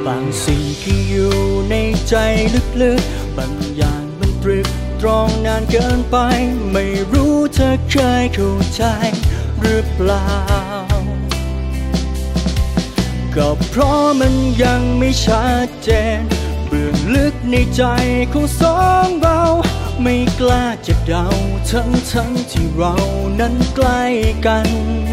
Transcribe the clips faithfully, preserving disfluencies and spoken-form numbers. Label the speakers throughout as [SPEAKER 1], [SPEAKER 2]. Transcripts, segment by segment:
[SPEAKER 1] บางสิ่งที่อยู่ในใจลึกๆบางอย่างมันตรึกตรองนานเกินไปไม่รู้เธอเคยเข้าใจหรือเปล่าก็เพราะมันยังไม่ชัดเจนเบื้องลึกในใจของสองเราไม่กล้าจะเดาทั้งทั้งที่เรานั้นใกล้กัน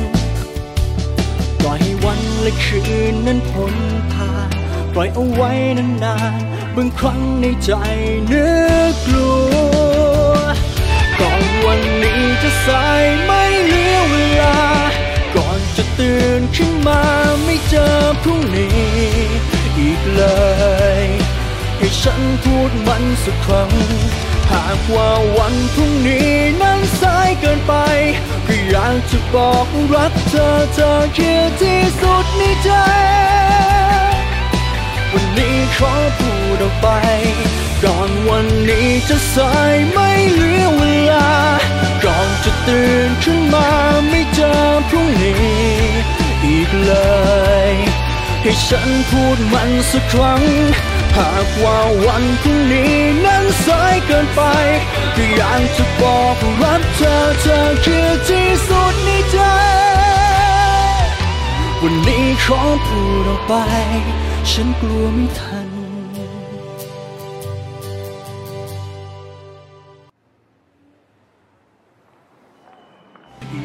[SPEAKER 1] ปล่อยให้วันและคืนนั้นพ้นผ่านปล่อยเอาไว้นานๆบางครั้งในใจนึกกลัวก่อนวันนี้จะสายไม่เหลือเวลาก่อนจะตื่นขึ้นมาไม่เจอพรุ่งนี้อีกเลยให้ฉันพูดมันสักครั้งหากว่าวันพรุ่งนี้นั้นสายเกินไปก็อยากจะบอกรักเธอเธอคือที่สุดในใจวันนี้ขอพูดออกไปก่อนวันนี้จะสายไม่เหลือเวลาก่อนจะตื่นขึ้นมาไม่เจอพรุ่งนี้อีกเลยให้ฉันพูดมันสักครั้งหากว่าวันพรุ่งนี้นั้นสายเกินไปก็อยากจะบอกรักเธอเธอคือที่สุดในใจวันนี้ขอพูดออกไปฉันกลัวไม่ทัน
[SPEAKER 2] พี่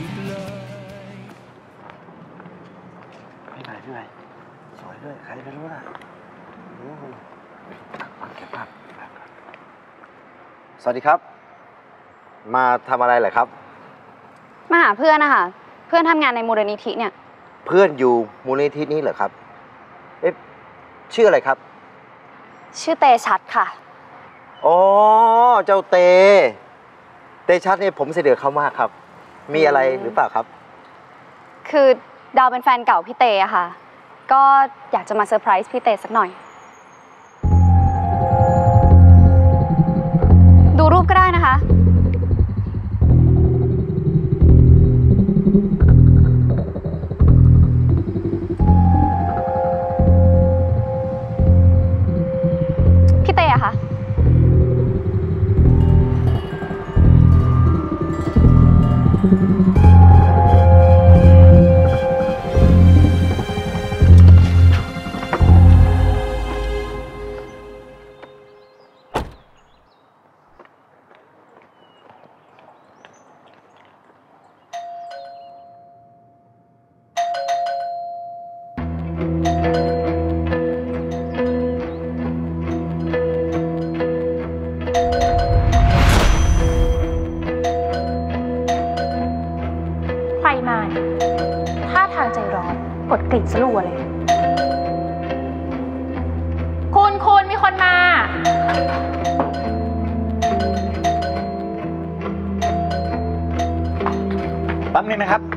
[SPEAKER 2] ใหม่พี่ใหม่สวยด้วยใครไม่รู้นะเก็บภาพสวัสดีครับมาทำอะไรเหรอครับ
[SPEAKER 3] มาหาเพื่อนนะคะเพื่อนทำงานในมูลนิธิเนี่ย
[SPEAKER 2] เพื่อนอยู่มูลนิธินี้เหรอครับเอ๊ะชื่ออะไรครับ
[SPEAKER 3] ชื่อเตชัดค่ะ
[SPEAKER 2] อ๋อเจ้าเตเตชัดเนี่ยผมเสด็จเขามากครับมีอะไรหรือเปล่าครับ
[SPEAKER 3] คือดาวเป็นแฟนเก่าพี่เตอะค่ะก็อยากจะมาเซอร์ไพรส์พี่เตสักหน่อยดูรูปก็ได้นะคะพี่เตอะค่ะ
[SPEAKER 4] กดกลิ่นสลัวเลยคุณคุณมีคนมา
[SPEAKER 2] แป๊บนึงนะครับ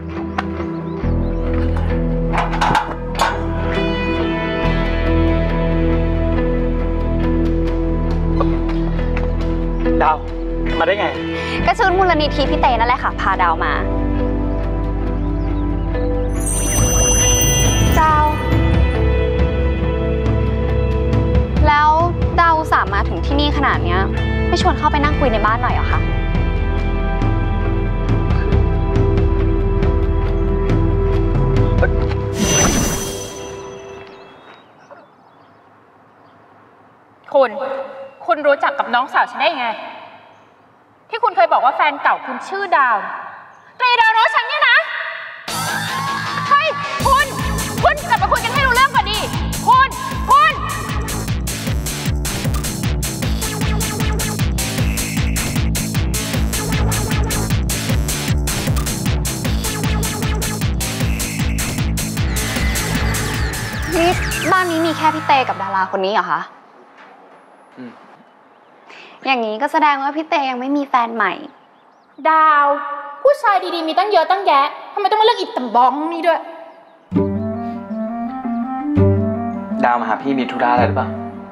[SPEAKER 2] ดาวมาได้ไง
[SPEAKER 3] ก็ชุดมูลนิธิพี่เตนั่นแหละค่ะพาดาวมาดาวแล้วดาวสามมาถึงที่นี่ขนาดเนี้ยไม่ชวนเข้าไปนั่งคุยในบ้านหน่อยเหรอคะ
[SPEAKER 4] คุณคุณรู้จักกับน้องสาวฉันได้ไงที่คุณเคยบอกว่าแฟนเก่าคุณชื่อดาวเตยดาวน้องฉันเนี่ยนะเฮ้ยคุณคุณกลับมาคุยกันให้รู้เรื่องก่อนดิคุณคุณ
[SPEAKER 3] นี่บ้านนี้มีแค่พี่เตกับดาราคนนี้เหรอคะอย่างนี้ก็แสดงว่าพี่เตยังไม่มีแฟนใหม่
[SPEAKER 4] ดาวผู้ชายดีๆมีตั้งเยอะตั้งแยะทำไมต้องมาเลือกอีตำบ้องนี่ด้วย
[SPEAKER 5] ดาวมาหาพี่มีธุระอะไรหรือเปล่า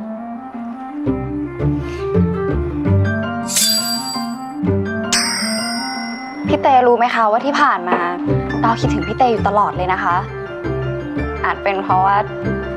[SPEAKER 3] พี่เตรู้ไหมคะว่าที่ผ่านมาดาวคิดถึงพี่เตอยู่ตลอดเลยนะคะอาจเป็นเพราะว่า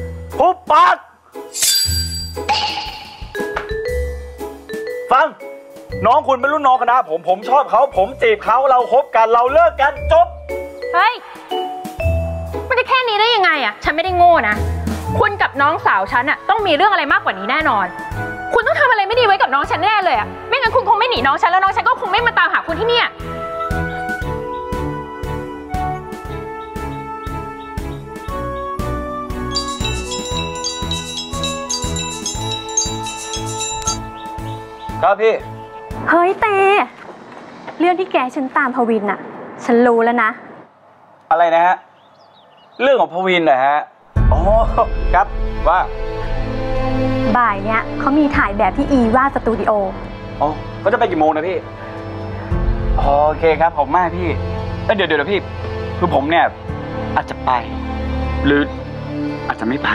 [SPEAKER 6] หุบปากฟังน้องคุณเป็นรุ่นน้องคณะผมผมชอบเขาผมจีบเขาเราคบกันเราเลิกกันจบ
[SPEAKER 4] เฮ้ยมันจะแค่นี้ได้ยังไงอะฉันไม่ได้โง่นะคุณกับน้องสาวฉันอะต้องมีเรื่องอะไรมากกว่านี้แน่นอนคุณต้องทำอะไรไม่ดีไว้กับน้องฉันแน่เลยอะไม่งั้นคุณคงไม่หนีน้องฉันแล้วน้องฉันก็คงไม่มาตามหาคุณที่เนี่ย
[SPEAKER 6] ครับพี่
[SPEAKER 7] เฮ้ยเตเรื่องที่แกฉันตามพวินน่ะฉันรู้แล้วนะ
[SPEAKER 6] อะไรนะฮะเรื่องของพวินนะฮะอ๋อครับว่า
[SPEAKER 7] บ่ายเนี้ยเขามีถ่ายแบบที่อีว่าสตูดิโอ
[SPEAKER 6] อ๋อเขาจะไปกี่โมงนะพี่โอเคครับผมมากพี่เดี๋ยวเดี๋ยวพี่คือผมเนี่ยอาจจะไปหรืออาจจะไม่ไป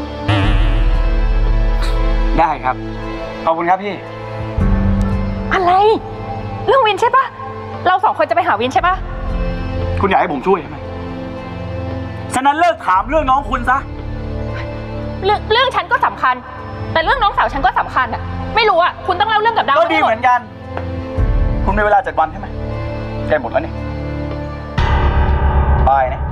[SPEAKER 6] ได้ครับขอบคุณครับพี่
[SPEAKER 4] อะไรเรื่องวินใช่ปะเราสองคนจะไปหาวินใช่ปะ
[SPEAKER 6] คุณอยากให้ผมช่วยใช่ไหมฉะนั้นเลิกถามเรื่องน้องคุณซะ
[SPEAKER 4] เรื่องเรื่องฉันก็สำคัญแต่เรื่องน้องสาวฉันก็สำคัญอะไม่รู้อะคุณต้องเล่าเรื่องกับดาว
[SPEAKER 6] ก็ดีเหมือนกันคุณมีเวลาเจ็ดวันใช่ไหมใกล้หมดแล้วนี่บายนะ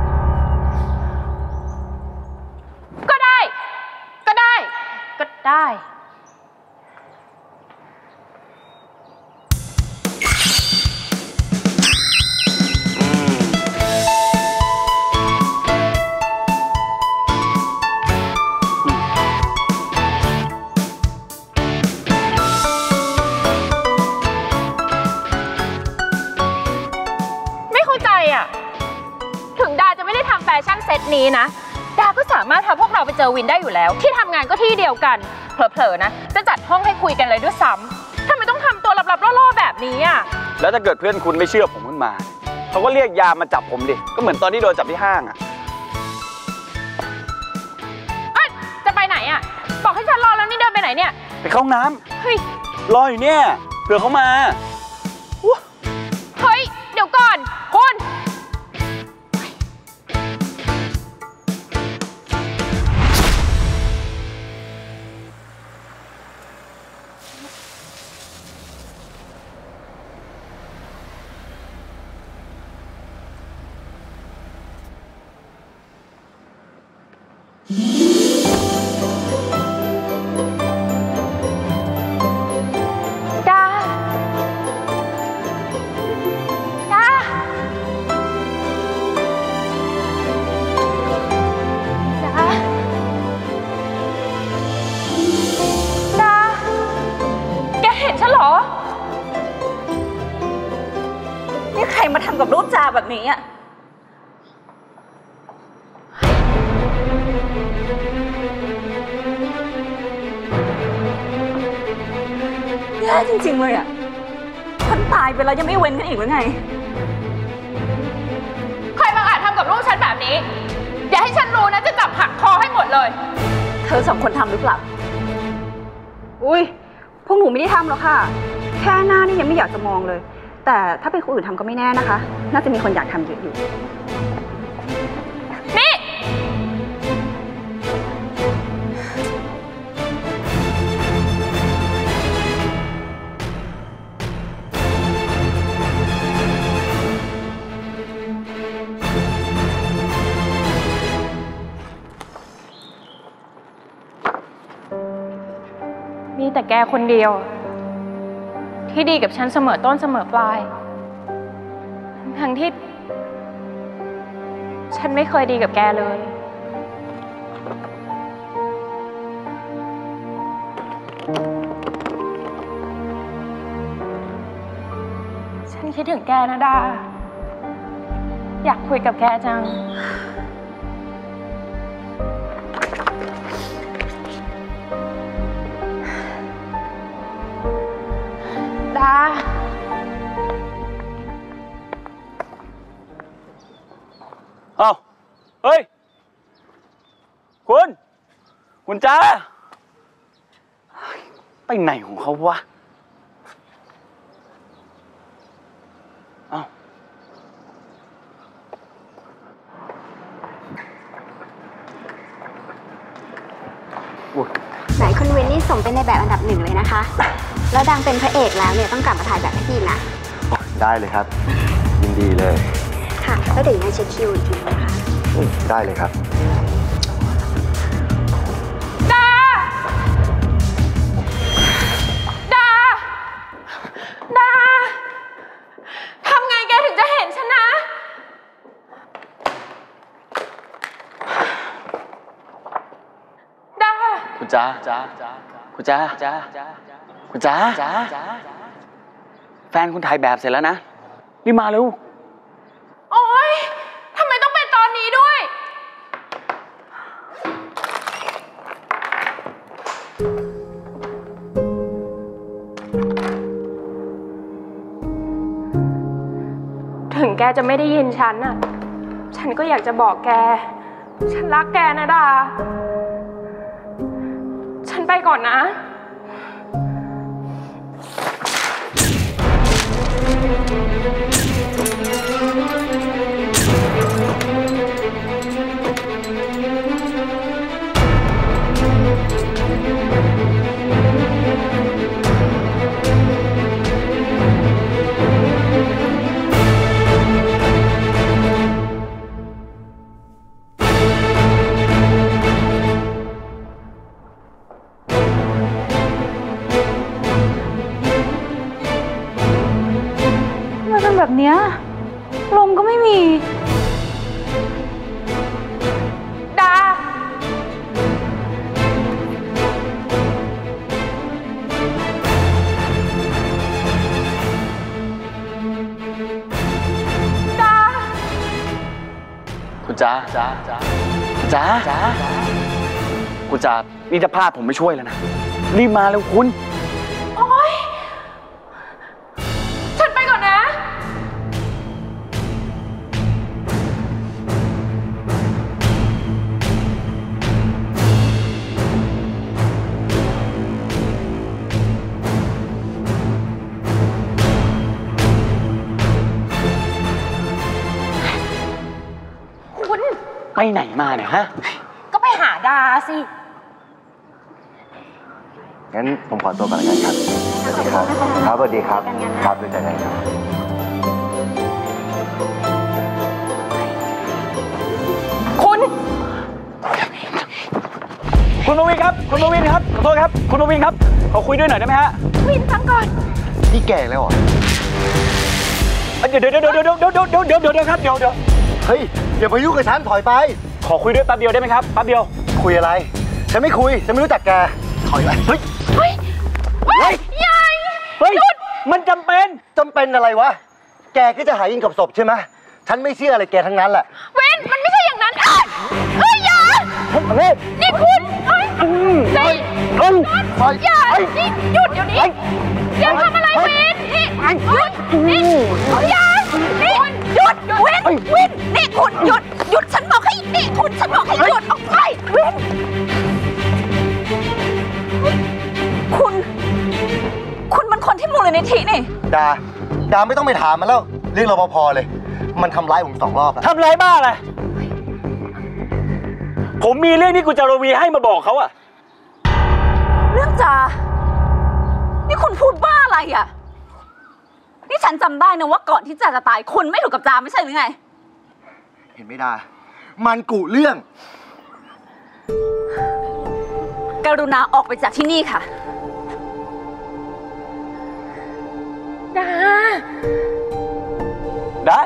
[SPEAKER 4] ก็ได้ก็ได้ก็ได้ถึงดาจะไม่ได้ทำแฟชั่นเซตนี้นะดาก็สามารถพาพวกเราไปเจอวินได้อยู่แล้วที่ทำงานก็ที่เดียวกันเผลอๆนะจะจัดห้องให้คุยกันเลยด้วยซ้ำทำไมต้องทำตัวลับๆล่อๆแบบนี้อ่ะ
[SPEAKER 6] แล้วถ้าเกิดเพื่อนคุณไม่เชื่อผมขึ้นมาเขาก็เรียกยามมาจับผมดิก็เหมือนตอนที่โดนจับที่ห้างอ่ะ
[SPEAKER 4] เอ้ยจะไปไหนอ่ะบอกให้ฉันรอแล้วนี่เดินไปไหนเนี่ย
[SPEAKER 6] ไปเข้าห้องน้ำ
[SPEAKER 4] เฮ้ย
[SPEAKER 6] รออยู่เนี่ยเผื่อเขามา
[SPEAKER 4] เฮ้ยเดี๋ยวก่อนคุณดา
[SPEAKER 8] แบบนี้อะแย่จริงๆเลยอะคนตายไปแล้วยังไม่เว้นกันอีกหรือไง
[SPEAKER 4] ใครบางอาจทำกับลูกฉันแบบนี้อย่าให้ฉันรู้นะจะจับหักคอให้หมดเลย
[SPEAKER 8] เธอสองคนทำหรือเปล่าอุ้ยพวกหนูไม่ได้ทำหรอกค่ะแค่หน้านี่ยังไม่อยากจะมองเลยแต่ถ้าเป็นคนอื่นทำก็ไม่แน่นะคะน่าจะมีคนอยากทำเยอะอยู่
[SPEAKER 4] นี่มีแต่แกคนเดียวที่ดีกับฉันเสมอต้นเสมอปลายทั้งที่ฉันไม่เคยดีกับแกเลยฉันคิดถึงแกนะดาอยากคุยกับแกจังดา
[SPEAKER 6] เอ้าเฮ้ยคุณคุณจ้าไปไหนของเขาวะเอ้า
[SPEAKER 9] ไหนคุณวินนี่สมเป็นในแบบอันดับหนึ่งเลยนะคะแล้วดังเป็นพระเอกแล้วเนี่ยต้องกลับมาถ่ายแบบให้พี่นะ
[SPEAKER 2] ได้เลยครับยินดีเลย
[SPEAKER 9] ค่ะแล้วเดี๋ยวยังเช็คคิวอีกทีนะคะ
[SPEAKER 2] ได้เลยครับ
[SPEAKER 4] ดาดาดาทำไงแกถึงจะเห็นฉันนะดา
[SPEAKER 5] คุณจ้าคุณจ้าคุณจ้าแฟนคุณถ่ายแบบเสร็จแล้วนะรีบมาเร็ว
[SPEAKER 4] โอ๊ยทำไมต้องเป็นตอนนี้ด้วยถึงแกจะไม่ได้ยินฉันน่ะฉันก็อยากจะบอกแกฉันรักแกนะดาฉันไปก่อนนะ
[SPEAKER 7] แบบเนี้ยลมก็ไม่มี
[SPEAKER 4] ดาดา
[SPEAKER 5] คุณจ้าจ้าจ้าจ้าคุณจ้านี่จะพลาดผมไม่ช่วยแล้วนะรีบมาเร็วคุณ
[SPEAKER 4] โอ๊ยฉันไปก่อนนะ
[SPEAKER 5] ไปไหนมาเนี่ยฮะ
[SPEAKER 4] ก็ไปหาดาสิ
[SPEAKER 2] งั้นผมขอตัวก่อนแล้วกันครับสวัสดีครับครับสวัสดีครับครับด้วยใจกันครับ
[SPEAKER 4] คุณ
[SPEAKER 6] คุณมาวินครับคุณมาวินครับขอโทษครับคุณมาวินครับขอคุยด้วยหน่อยได้ไหมฮะ
[SPEAKER 4] วินฟังก่อน
[SPEAKER 2] นี่แก่แล้วเหรอ
[SPEAKER 6] เดี๋ยวเดี๋ยวเดี๋ยวเดี๋ยวเดี๋ยวเดี๋ยวเดี๋ยวเดี๋ยวเดี๋ยวครับเดี๋ยวเดี๋ยว
[SPEAKER 2] เฮ้ยอย่ามายุ่งกับฉันถอยไป
[SPEAKER 6] ขอคุยด้วยแป๊บเดียวได้ไหมครับแป๊บเดียว
[SPEAKER 2] คุยอะไรฉันไม่คุยฉันไม่รู้จักแกถอยไปเฮ้ย
[SPEAKER 4] เฮ้ยเฮ้ยยาย
[SPEAKER 6] เฮ้ยมันจำเป็น
[SPEAKER 2] จำเป็นอะไรวะแกก็จะหายิงกับศพใช่ไหมฉันไม่เชื่ออะไรแกทั้งนั้นแหละ
[SPEAKER 4] เว้นมันไม่ใช่อย่างนั้นเอ้ยอย่านี่คุณเอ้ยใจอย่านี่หยุดเดี๋ยวนี้อย่าทำอะไรเว้นนี่หยุดนี่อย่านี่หยุดเว้นเว้นนี่คุณหยุดหยุดฉันบอกให้นี่คุณฉันบอกให้หยุดออกไปเว้นคุณคุณมันคนที่มูลนิธินี่
[SPEAKER 2] ดาดาไม่ต้องไปถามมันแล้วเรียกรปภเลยมันทำร้ายผมสองรอบแล้ว
[SPEAKER 6] ทำร้ายบ้าอะไรผมมีเรื่องที่คุณจารวีให้มาบอกเขาอะ
[SPEAKER 8] เรื่องจานี่คุณพูดบ้าอะไรอะนี่ฉันจำได้นะว่าก่อนที่จาจะตายคุณไม่ถูกกับจาไม่ใช่หรือไง
[SPEAKER 2] เห็นไหมดามันกุเรื่อง
[SPEAKER 8] กรุณาออกไปจากที่นี่ค่ะ
[SPEAKER 4] ดา
[SPEAKER 6] ได้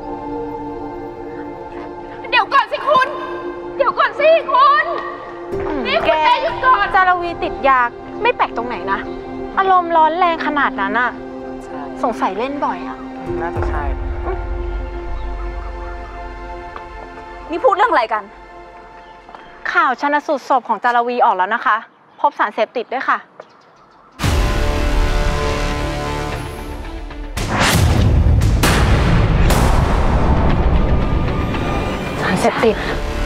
[SPEAKER 4] เดี๋ยวก่อนสิคุณเดี๋ยวก่อนสิคุณนี่คุณแกหยุดก่อน
[SPEAKER 7] จารวีติดยาไม่แปลกตรงไหนนะอารมณ์ร้อนแรงขนาดนั้นอะสงสัยเล่นบ่อยอะ
[SPEAKER 6] น่าจะใช่
[SPEAKER 8] นี่พูดเรื่องอะไรกัน
[SPEAKER 7] ข่าวชันสูตรศพของจารวีออกแล้วนะคะพบสารเสพติดด้วยค่ะสารเสพติด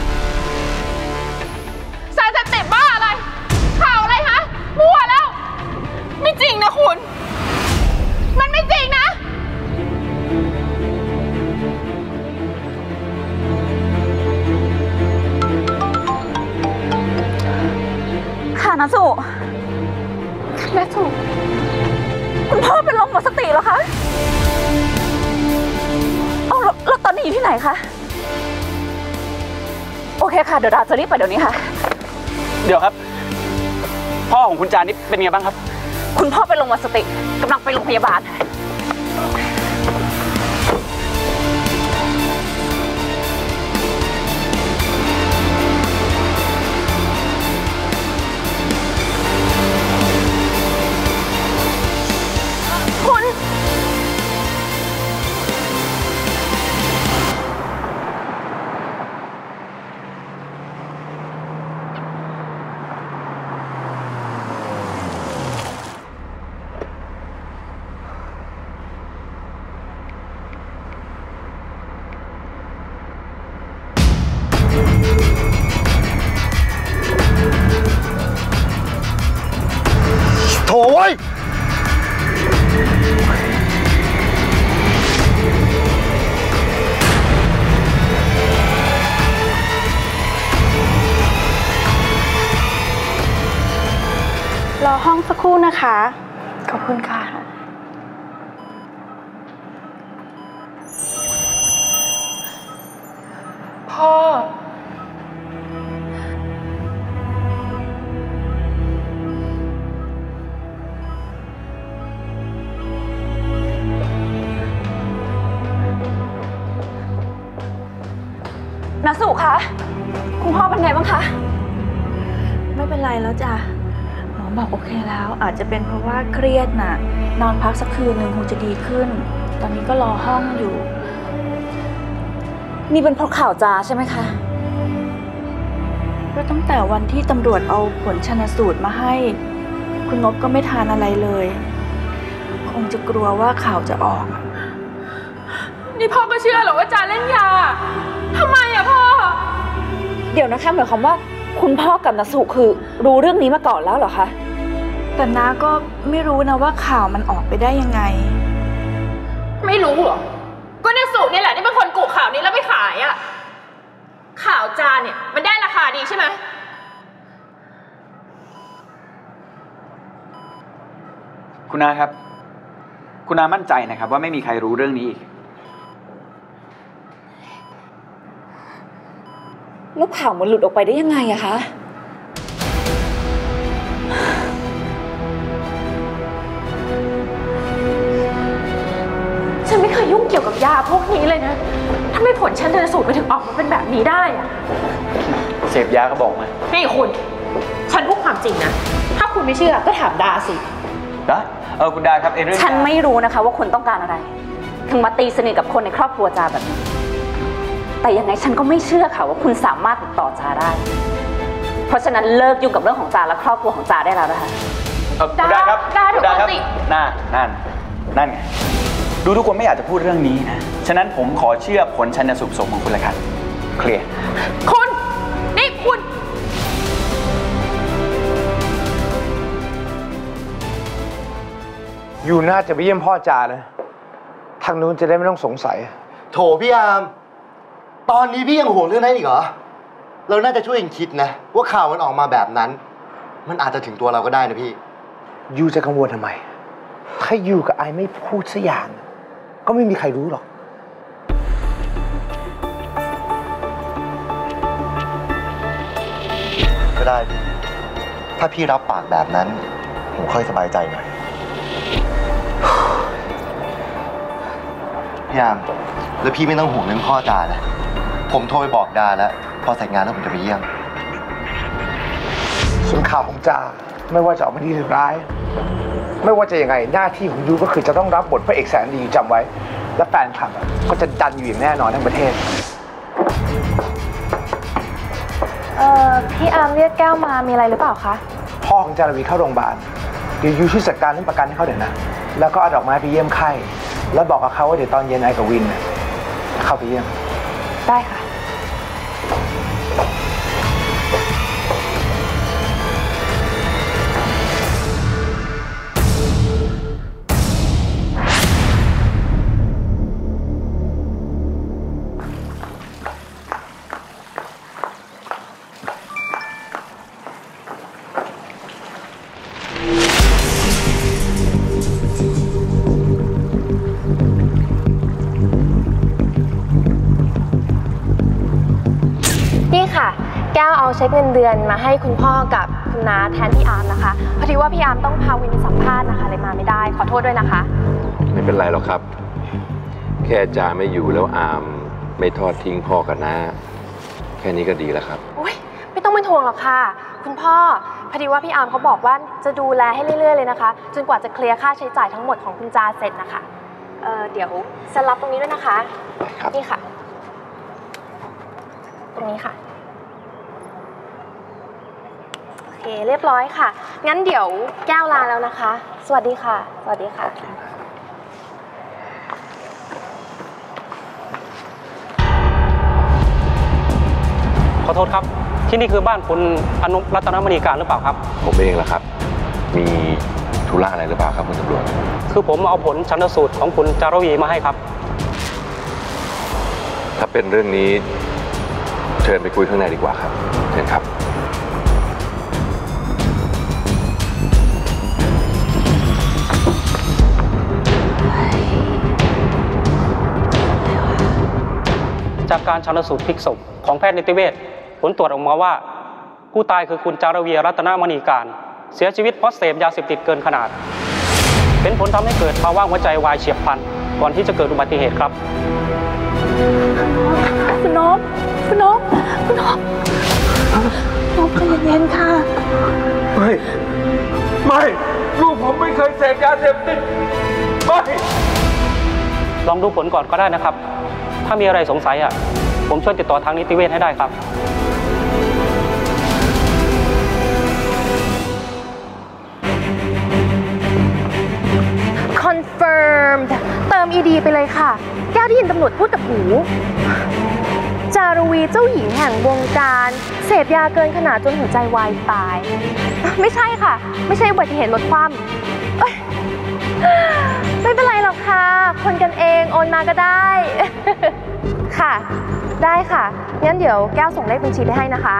[SPEAKER 4] สารเสพติดบ้าอะไรข่าวอะไรฮะมั่วแล้วไม่จริงนะคุณมันไม่จริงนะ
[SPEAKER 8] ค่ะนะสุนะสุคุณพ่อเป็นลมหมดสติแล้วคะเอาแล้วตอนนี้อยู่ที่ไหนคะโอเคค่ะเดี๋ยวดาจะรีบไปเดี๋ยวนี้ค่ะ
[SPEAKER 6] เดี๋ยวครับพ่อของคุณจานี่เป็นไงบ้างครับ
[SPEAKER 8] คุณพ่อเป็นลมหมดสติกำลังไปโรงพยาบาล
[SPEAKER 2] โถ่เว้ย
[SPEAKER 7] รอห้องสักครู่นะคะขอบคุณค่ะ
[SPEAKER 4] พ่อ
[SPEAKER 8] นาสุคะคุณพ่อเป็นไงบ้างคะ
[SPEAKER 10] ไม่เป็นไรแล้วจ้ะหมอบอกโอเคแล้วอาจจะเป็นเพราะว่าเครียดน่ะนอนพักสักคืนหนึ่งคงจะดีขึ้นตอนนี้ก็รอห้องอยู่
[SPEAKER 8] นี่เป็นเพราะข่าวจาใช่ไหมคะ
[SPEAKER 10] ก็ตั้งแต่วันที่ตำรวจเอาผลชันสูตรมาให้คุณนพก็ไม่ทานอะไรเลยคงจะกลัวว่าข่าวจะออก
[SPEAKER 4] นี่พ่อก็เชื่อเหรอว่าจาเล่นยาทำไมอะพ่อ
[SPEAKER 8] เดี๋ยวนะคะหมายความว่าคุณพ่อกับนาสุคือรู้เรื่องนี้มาก่อนแล้วเหรอคะ
[SPEAKER 10] แต่น้าก็ไม่รู้นะว่าข่าวมันออกไปได้ยังไง
[SPEAKER 4] ไม่รู้เหรอก็นาสุนี่แหละที่เป็นคนกุข่าวนี้แล้วไปขายอะข่าวจาเนี่ยมันได้ราคาดีใช่ไหม
[SPEAKER 6] คุณนาครับคุณนามั่นใจนะครับว่าไม่มีใครรู้เรื่องนี้อีก
[SPEAKER 8] แล้วข่าวมันหลุดออกไปได้ยังไงอะคะ
[SPEAKER 4] ฉันไม่เคยยุ่งเกี่ยวกับยาพวกนี้เลยนะทำไมผลชันสูตรไปถึงออกมาเป็นแบบนี้ได้อะ
[SPEAKER 6] เสพยาก็บอกมา
[SPEAKER 4] นี่คุณฉันพูดความจริงนะถ้าคุณไม่เชื่อก็ถามดาสิ
[SPEAKER 6] ได้เออคุณดาครับเอเรื่อง
[SPEAKER 8] ฉันไม่รู้นะคะว่าคุณต้องการอะไรถึงมาตีสนิทกับคนในครอบครัวจาแบบนี้
[SPEAKER 11] แต่ยังไงฉันก็ไม่เชื่อค่ะว่าคุณสามารถติดต่อจาได้เพราะฉะนั้นเลิกยุ่งกับเรื่องของจาและครอบครัวของจาได้แล้วนะคะ
[SPEAKER 6] ได้ครับ
[SPEAKER 4] ได้ถูก
[SPEAKER 6] ได้ครับ
[SPEAKER 4] สิ
[SPEAKER 6] น่านั่นนั่นไงดูทุกคนไม่อยากจะพูดเรื่องนี้นะฉะนั้นผมขอเชื่อผลชันสูตรศพของคุณละกันเคลียร์
[SPEAKER 4] คุณนี่คุณ
[SPEAKER 12] อยู่น่าจะไปเยี่ยมพ่อจานะทางนู้นจะได้ไม่ต้องสงสัย
[SPEAKER 2] โถพี่อามตอนนี้พี่ยังห่วงเรื่องนั้นอีกเหรอเราน่าจะช่วยกันคิดนะว่าข่าวมันออกมาแบบนั้นมันอาจจะถึงตัวเราก็ได้นะพี่
[SPEAKER 12] ยูจะกังวลทำไมถ้ายูกับไอไม่พูดสักอย่างก็ไม่มีใครรู้หรอก
[SPEAKER 2] ก็ได้พี่ถ้าพี่รับปากแบบนั้นผมค่อยสบายใจหน่อยพี่อามแล้วพี่ไม่ต้องห่วงเรื่องพ่อจานะผมโทรไปบอกดาแล้วพอเสร็จงานแล้วผมจะไปเยี่ยม
[SPEAKER 12] ส่วนข่าวของจาไม่ว่าจะออกมาดีหรือร้ายไม่ว่าจะยังไงหน้าที่ของยูก็คือจะต้องรับบทพระเอกแสนดีจำไว้และแฟนคลับก็จะดันอยู่อย่างแน่นอนทั้งประเทศ
[SPEAKER 7] เอ่อพี่อาร์มเรียกแก้วมามีอะไรหรือเปล่าคะ
[SPEAKER 12] พ่อของจารวีเข้าโรงพยาบาลเดี๋ยวยูช่วยจัดการเรื่องประกันให้เขาเดี๋ยวนะแล้วก็เอาดอกไม้ไปเยี่ยมไข้แล้วบอกกับเขาว่าเดี๋ยวตอนเย็นไอกับวินเข้าไปเยี่ยม
[SPEAKER 7] ได้ค่ะแก้วเอาเช็คเงินเดือนมาให้คุณพ่อกับคุณน้าแทนพี่อาร์มนะคะพอดีว่าพี่อาร์มต้องพาวินไปสัมภาษณ์นะคะเลยมาไม่ได้ขอโทษด้วยนะคะ
[SPEAKER 13] ไม่เป็นไรหรอกครับแค่จาไม่อยู่แล้วอาร์มไม่ทอดทิ้งพ่อกับน้าแค่นี้ก็ดีแล้วครับ
[SPEAKER 7] โอ๊ยไม่ต้องเป็นห่วงหรอกค่ะคุณพ่อพอดีว่าพี่อาร์มเขาบอกว่าจะดูแลให้เรื่อยๆเลยนะคะจนกว่าจะเคลียร์ค่าใช้จ่ายทั้งหมดของคุณจาเสร็จนะคะเอ่อเดี๋ยวจะรับตรงนี้ด้วยนะคะนี่ค่ะตรงนี้ค่ะโอเคเรียบร้อยค่ะงั้นเดี๋ยวแก้วลาแล้วนะคะสวัสดีค่ะสวัสดีค่ะ
[SPEAKER 14] ขอโทษครับที่นี่คือบ้านคุณอนุรัตนมณีการหรือเปล่าครับ
[SPEAKER 13] ผมเองแหละครับมีธุระอะไรหรือเปล่าครับคุณตำรวจ
[SPEAKER 14] คือผมเอาผลชันสูตรของคุณจารวีมาให้ครับ
[SPEAKER 13] ถ้าเป็นเรื่องนี้เชิญไปคุยข้างในดีกว่าครับเชิญครับ
[SPEAKER 14] จากการชันสูตรพลิกศพของแพทย์นิติเวชผลตรวจออกมาว่าผู้ตายคือคุณจารวีรัตนมณีการเสียชีวิตเพราะเสพยาเสพติดเกินขนาดเป็นผลทำให้เกิดภาวะหัวใจวายเฉียบพลันก่อนที่จะเกิดอุบัติเหตุครับ
[SPEAKER 10] คุณนพคุณนพคุณนพนพใจเย็นๆค่ะ
[SPEAKER 12] ไม่ไม่ลูกผมไม่เคยเสพยาเสพติดไม่
[SPEAKER 14] ลองดูผลก่อนก็ได้นะครับถ้ามีอะไรสงสัยอ่ะผมช่วยติดต่อทางนิติเวชให้ได้ครับ
[SPEAKER 7] คอนเฟิร์มเติม อี ดี ไปเลยค่ะแก้วที่ยินตำรวจพูดกับหูจารวีเจ้าหญิงแห่งวงการเสพยาเกินขนาดจนหัวใจวายตายไม่ใช่ค่ะไม่ใช่อุบัติเหตุรถคว่ำไม่เป็นไรหรอกค่ะคนกันเองโอนมาก็ได้ค่ะได้ค่ะงั้นเดี๋ยวแก้วส่งเลขบัญชีไปให้นะคะ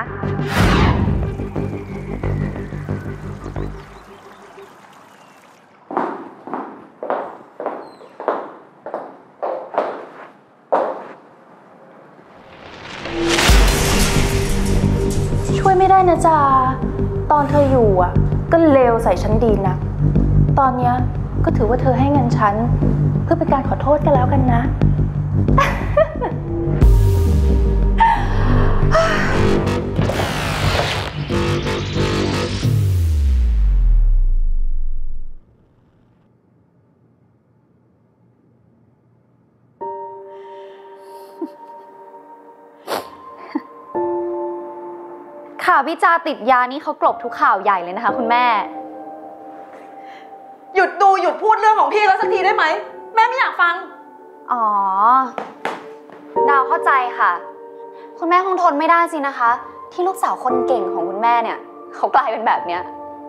[SPEAKER 7] ช่วยไม่ได้นะจ๊ะตอนเธออยู่อ่ะก็เลวใส่ฉันดีนะตอนเนี้ยก็ถือว่าเธอให้เงินฉันเพื่อเป็นการขอโทษกันแล้วกันนะ
[SPEAKER 3] ข่าวพี่จาติดยานี่เขากลบทุกข่าวใหญ่เลยนะคะคุณแม่
[SPEAKER 15] หยุดดูหยุดพูดเรื่องของพี่แล้วสักทีได้ไหมแม่ไม่อยากฟัง
[SPEAKER 3] อ๋อดาวเข้าใจค่ะคุณแม่คงทนไม่ได้สินะคะที่ลูกสาวคนเก่งของคุณแม่เนี่ยเขากลายเป็นแบบเนี้ย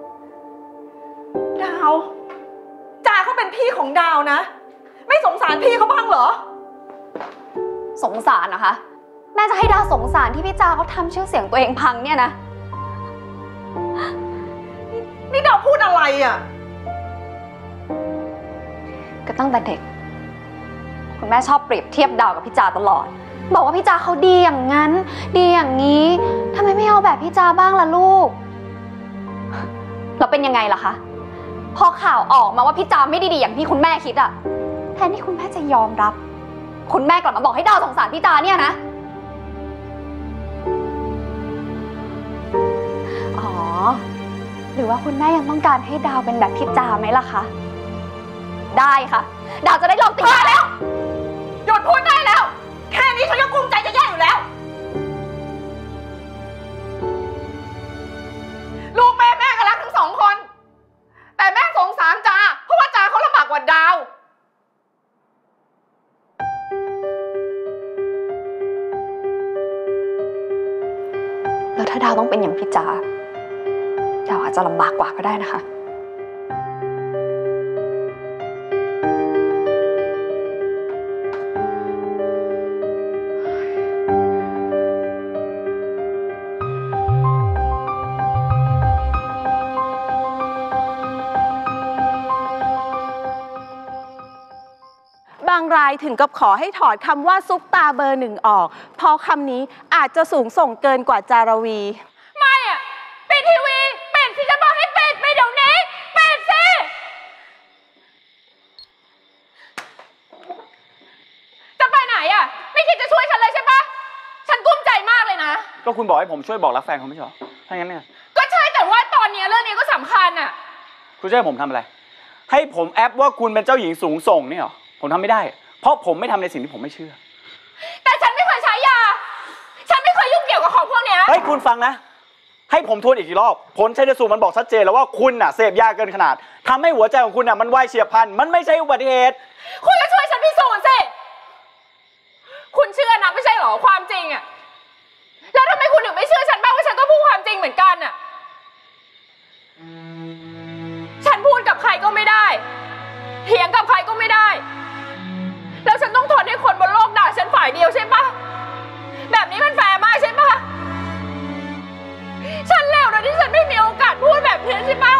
[SPEAKER 15] ดาวจ่าเขาเป็นพี่ของดาวนะไม่สงสารพี่เขาบ้างเหรอ
[SPEAKER 3] สงสารนะคะแม่จะให้ดาวสงสารที่พี่จาเขาทำชื่อเสียงตัวเองพังเนี่ยนะ
[SPEAKER 15] นี่ดาวพูดอะไรอ่ะ
[SPEAKER 3] ก็ตั้งแต่เด็กคุณแม่ชอบเปรียบเทียบดาวกับพี่จาตลอดบอกว่าพี่จาเขาดีอย่างนั้นดีอย่างนี้ทำไมไม่เอาแบบพี่จาบ้างล่ะลูกเราเป็นยังไงล่ะคะพอข่าวออกมาว่าพี่จาไม่ดีๆอย่างที่คุณแม่คิดอะแทนที่คุณแม่จะยอมรับคุณแม่กลับมาบอกให้ดาวสงสารพี่จาเนี่ยนะอ๋อหรือว่าคุณแม่ยังต้องการให้ดาวเป็นแบบพี่จาไหมล่ะคะได้ค่ะดาวจะได้ลองติดมาแล้ว
[SPEAKER 15] หยุดพูดได้แล้วแค่นี้ฉันก็กุ้มใจจะแย่อยู่แล้วลูกแม่แม่ก็รักทั้งสองคนแต่แม่สงสารจาเพราะว่าจาเขาลำบากกว่าดาว
[SPEAKER 3] แล้วถ้าดาวต้องเป็นอย่างพี่จาดาวอาจจะลำบากกว่าก็ได้นะคะ
[SPEAKER 15] บางรายถึงกับขอให้ถอดคำว่าซุปตาเบอร์หนึ่งออกเพราะคำนี้อาจจะสูงส่งเกินกว่าจารวี
[SPEAKER 4] ไม่อะปิดทีวีปิดสิจะบอกให้ปิดไปเดี๋ยวนี้ปิดสิจะไปไหนอะไม่คิดจะช่วยฉันเลยใช่ปะฉันกุ้มใจมากเลยนะ
[SPEAKER 6] ก็คุณบอกให้ผมช่วยบอกรักแฟนคุณไม่ใช่หรอถ้างั้นเนี่ย
[SPEAKER 4] ก็ใช่แต่ว่าตอนนี้เรื่องนี้ก็สำคัญอะ
[SPEAKER 6] คุณจะให้ผมทำอะไรให้ผมแอปว่าคุณเป็นเจ้าหญิงสูงส่งนี่หรอผมทำไม่ได้เพราะผมไม่ทำในสิ่งที่ผมไม่เชื่อ
[SPEAKER 4] แต่ฉันไม่เคยใช้ยาฉันไม่เคยยุ่งเกี่ยวกับของพวกนี้
[SPEAKER 6] เฮ้ยคุณฟังนะให้ผมทวนอีกกี่รอบผลชันสูตรมันบอกชัดเจนแล้วว่าคุณน่ะเสพยาเกินขนาดทำให้หัวใจของคุณน่ะมันวายเฉียบพลันมันไม่ใช่อุบัติเหตุ
[SPEAKER 4] คุณก็ช่วยฉันพิสูจน์สิคุณเชื่อนะไม่ใช่หรอความจริงอะแล้วทำไมคุณถึงไม่เชื่อฉันบ้างว่าฉันก็พูดความจริงเหมือนกันอะฉันพูดกับใครก็ไม่ได้เถียงกับใครก็ไม่ได้แล้วฉันต้องทนให้คนบนโลกด่าฉันฝ่ายเดียวใช่ปะแบบนี้มันแฟร์มากใช่ปะฉันเลวโดยที่ฉันไม่มีโอกาสพูดแบบนี้ใช่ปะ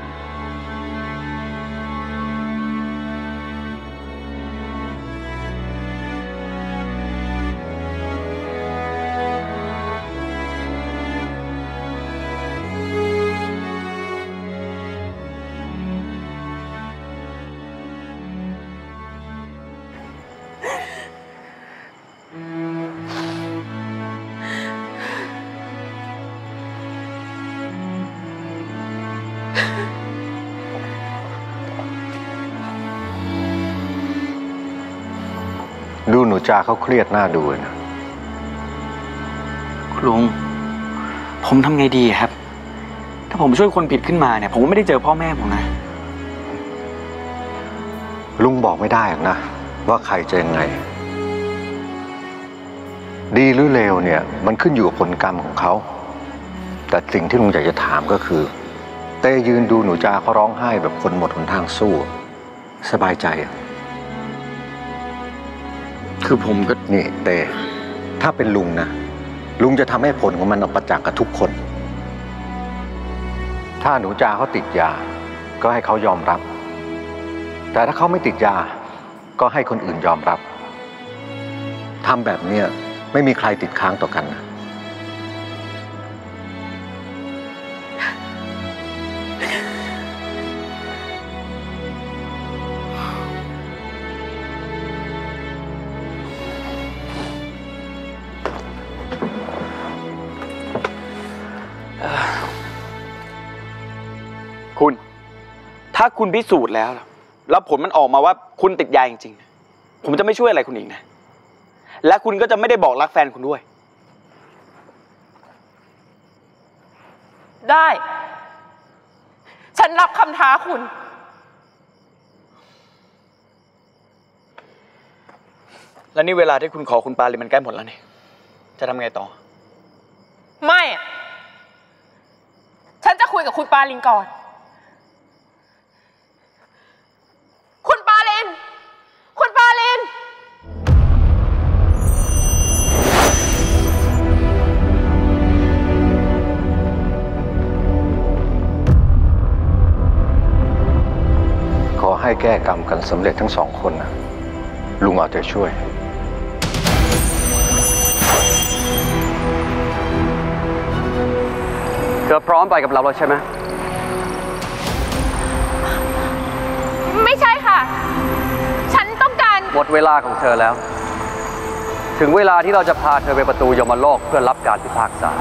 [SPEAKER 13] ดูหนูจาเขาเครียดหน้าดูนะ
[SPEAKER 6] คุณลุงผมทำไงดีครับถ้าผมช่วยคนผิดขึ้นมาเนี่ยผมก็ไม่ได้เจอพ่อแม่ผมนะ
[SPEAKER 13] ลุงบอกไม่ได้หรอกนะว่าใครจะยังไงดีหรือเลวเนี่ยมันขึ้นอยู่กับผลกรรมของเขาแต่สิ่งที่ลุงอยากจะถามก็คือเต้ยืนดูหนูจาเขาร้องไห้แบบคนหมดหนทางสู้สบายใจ
[SPEAKER 6] คือผมก็
[SPEAKER 13] นี่เต้ถ้าเป็นลุงนะลุงจะทำให้ผลของมันออกประจักษ์กับทุกคนถ้าหนูจาเขาติดยาก็ให้เขายอมรับแต่ถ้าเขาไม่ติดยาก็ให้คนอื่นยอมรับทำแบบนี้ไม่มีใครติดค้างต่อกันนะ
[SPEAKER 6] คุณถ้าคุณพิสูจน์แล้วแล้วผลมันออกมาว่าคุณติดยาจริงๆผมจะไม่ช่วยอะไรคุณอีกนะและคุณก็จะไม่ได้บอกรักแฟนคุณด้วย
[SPEAKER 15] ได้ ฉันรับคำท้าคุณ
[SPEAKER 6] แล้วนี่เวลาที่คุณขอคุณปาลินมันใกล้หมดแล้วนี่จะทำไงต่อ
[SPEAKER 15] ไม่ฉันจะคุยกับคุณปาลินก่อนคุณปาลินคุณปาลิน
[SPEAKER 13] ขอให้แก้กรรมกันสำเร็จทั้งสองคนนะลุงเอาใจช่วย
[SPEAKER 16] เธอพร้อมไปกับเราแล้วใช่ไหม
[SPEAKER 15] ไม่ใช่ค่ะฉันต้องการ
[SPEAKER 16] หมดเวลาของเธอแล้วถึงเวลาที่เราจะพาเธอไปประตูยมโลกเพื่อรับการพิพากษา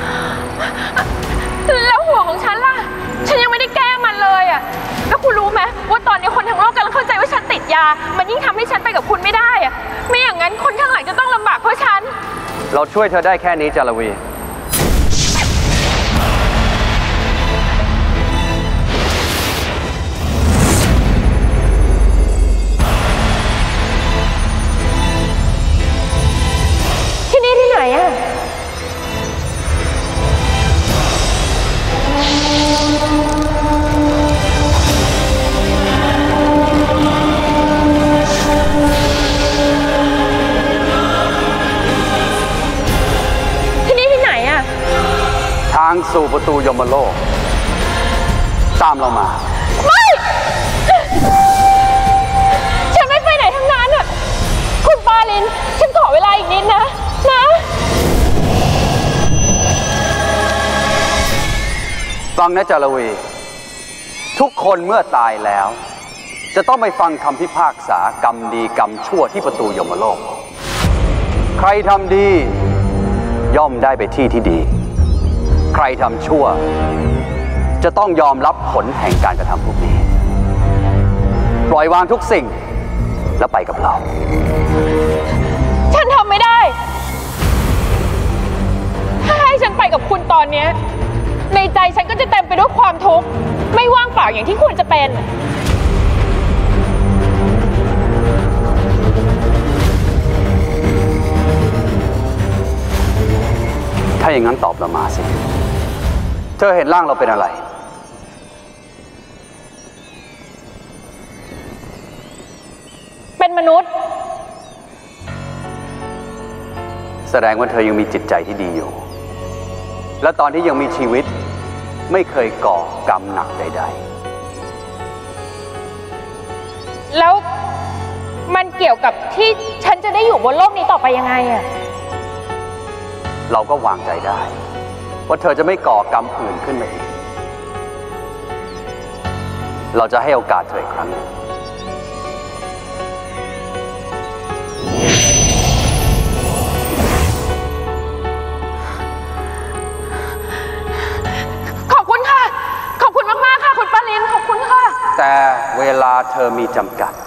[SPEAKER 15] แล้วหัวของฉันล่ะฉันยังไม่ได้แก้มันเลยอ่ะแล้วคุณรู้ไหมว่าตอนนี้คนทั้งโลกกำลังเข้าใจว่าฉันติดยามันยิ่งทำให้ฉันไปกับคุณไม่ได้อ่ะไม่อย่างนั้นคนข้างหลังจะต้องลำบากเพราะฉัน
[SPEAKER 16] เราช่วยเธอได้แค่นี้จารวี
[SPEAKER 15] ที่นี่ที่ไหนอ่ะ
[SPEAKER 16] ทางสู่ประตูยมโลกตามเรามา
[SPEAKER 15] ไม่ฉันไม่ไปไหนทั้งนั้นอ่ะคุณปาลินฉันขอเวลาอีกนิดนะนะ
[SPEAKER 16] ฟังนะจารวีทุกคนเมื่อตายแล้วจะต้องไปฟังคำพิพากษากรรมดีกรรมชั่วที่ประตูยมโลกใครทำดีย่อมได้ไปที่ที่ดีใครทำชั่วจะต้องยอมรับผลแห่งการกระทำพวกนี้ปล่อยวางทุกสิ่งแล้วไปกับเรา
[SPEAKER 15] ฉันทำไม่ได้ถ้าให้ฉันไปกับคุณตอนนี้ในใจฉันก็จะเต็มไปด้วยความทุกข์ไม่ว่างเปล่าอย่างที่ควรจะเป็น
[SPEAKER 16] ถ้าอย่างนั้นตอบเรามาสิเธอเห็นร่างเราเป็นอะไร
[SPEAKER 15] เป็นมนุษย์
[SPEAKER 16] แสดงว่าเธอยังมีจิตใจที่ดีอยู่และตอนที่ยังมีชีวิตไม่เคยก่อกรรมหนักใด
[SPEAKER 15] ๆแล้วมันเกี่ยวกับที่ฉันจะได้อยู่บนโลกนี้ต่อไปยังไงอะ
[SPEAKER 16] เราก็วางใจได้ว่าเธอจะไม่ก่อกรรมอื่นขึ้นมาอีกเราจะให้โอกาสเธออีกครั้ง
[SPEAKER 15] ขอบคุณค่ะขอบคุณมากๆค่ะคุณปาลินขอบคุณค่ะ
[SPEAKER 16] แต่เวลาเธอมีจำกัด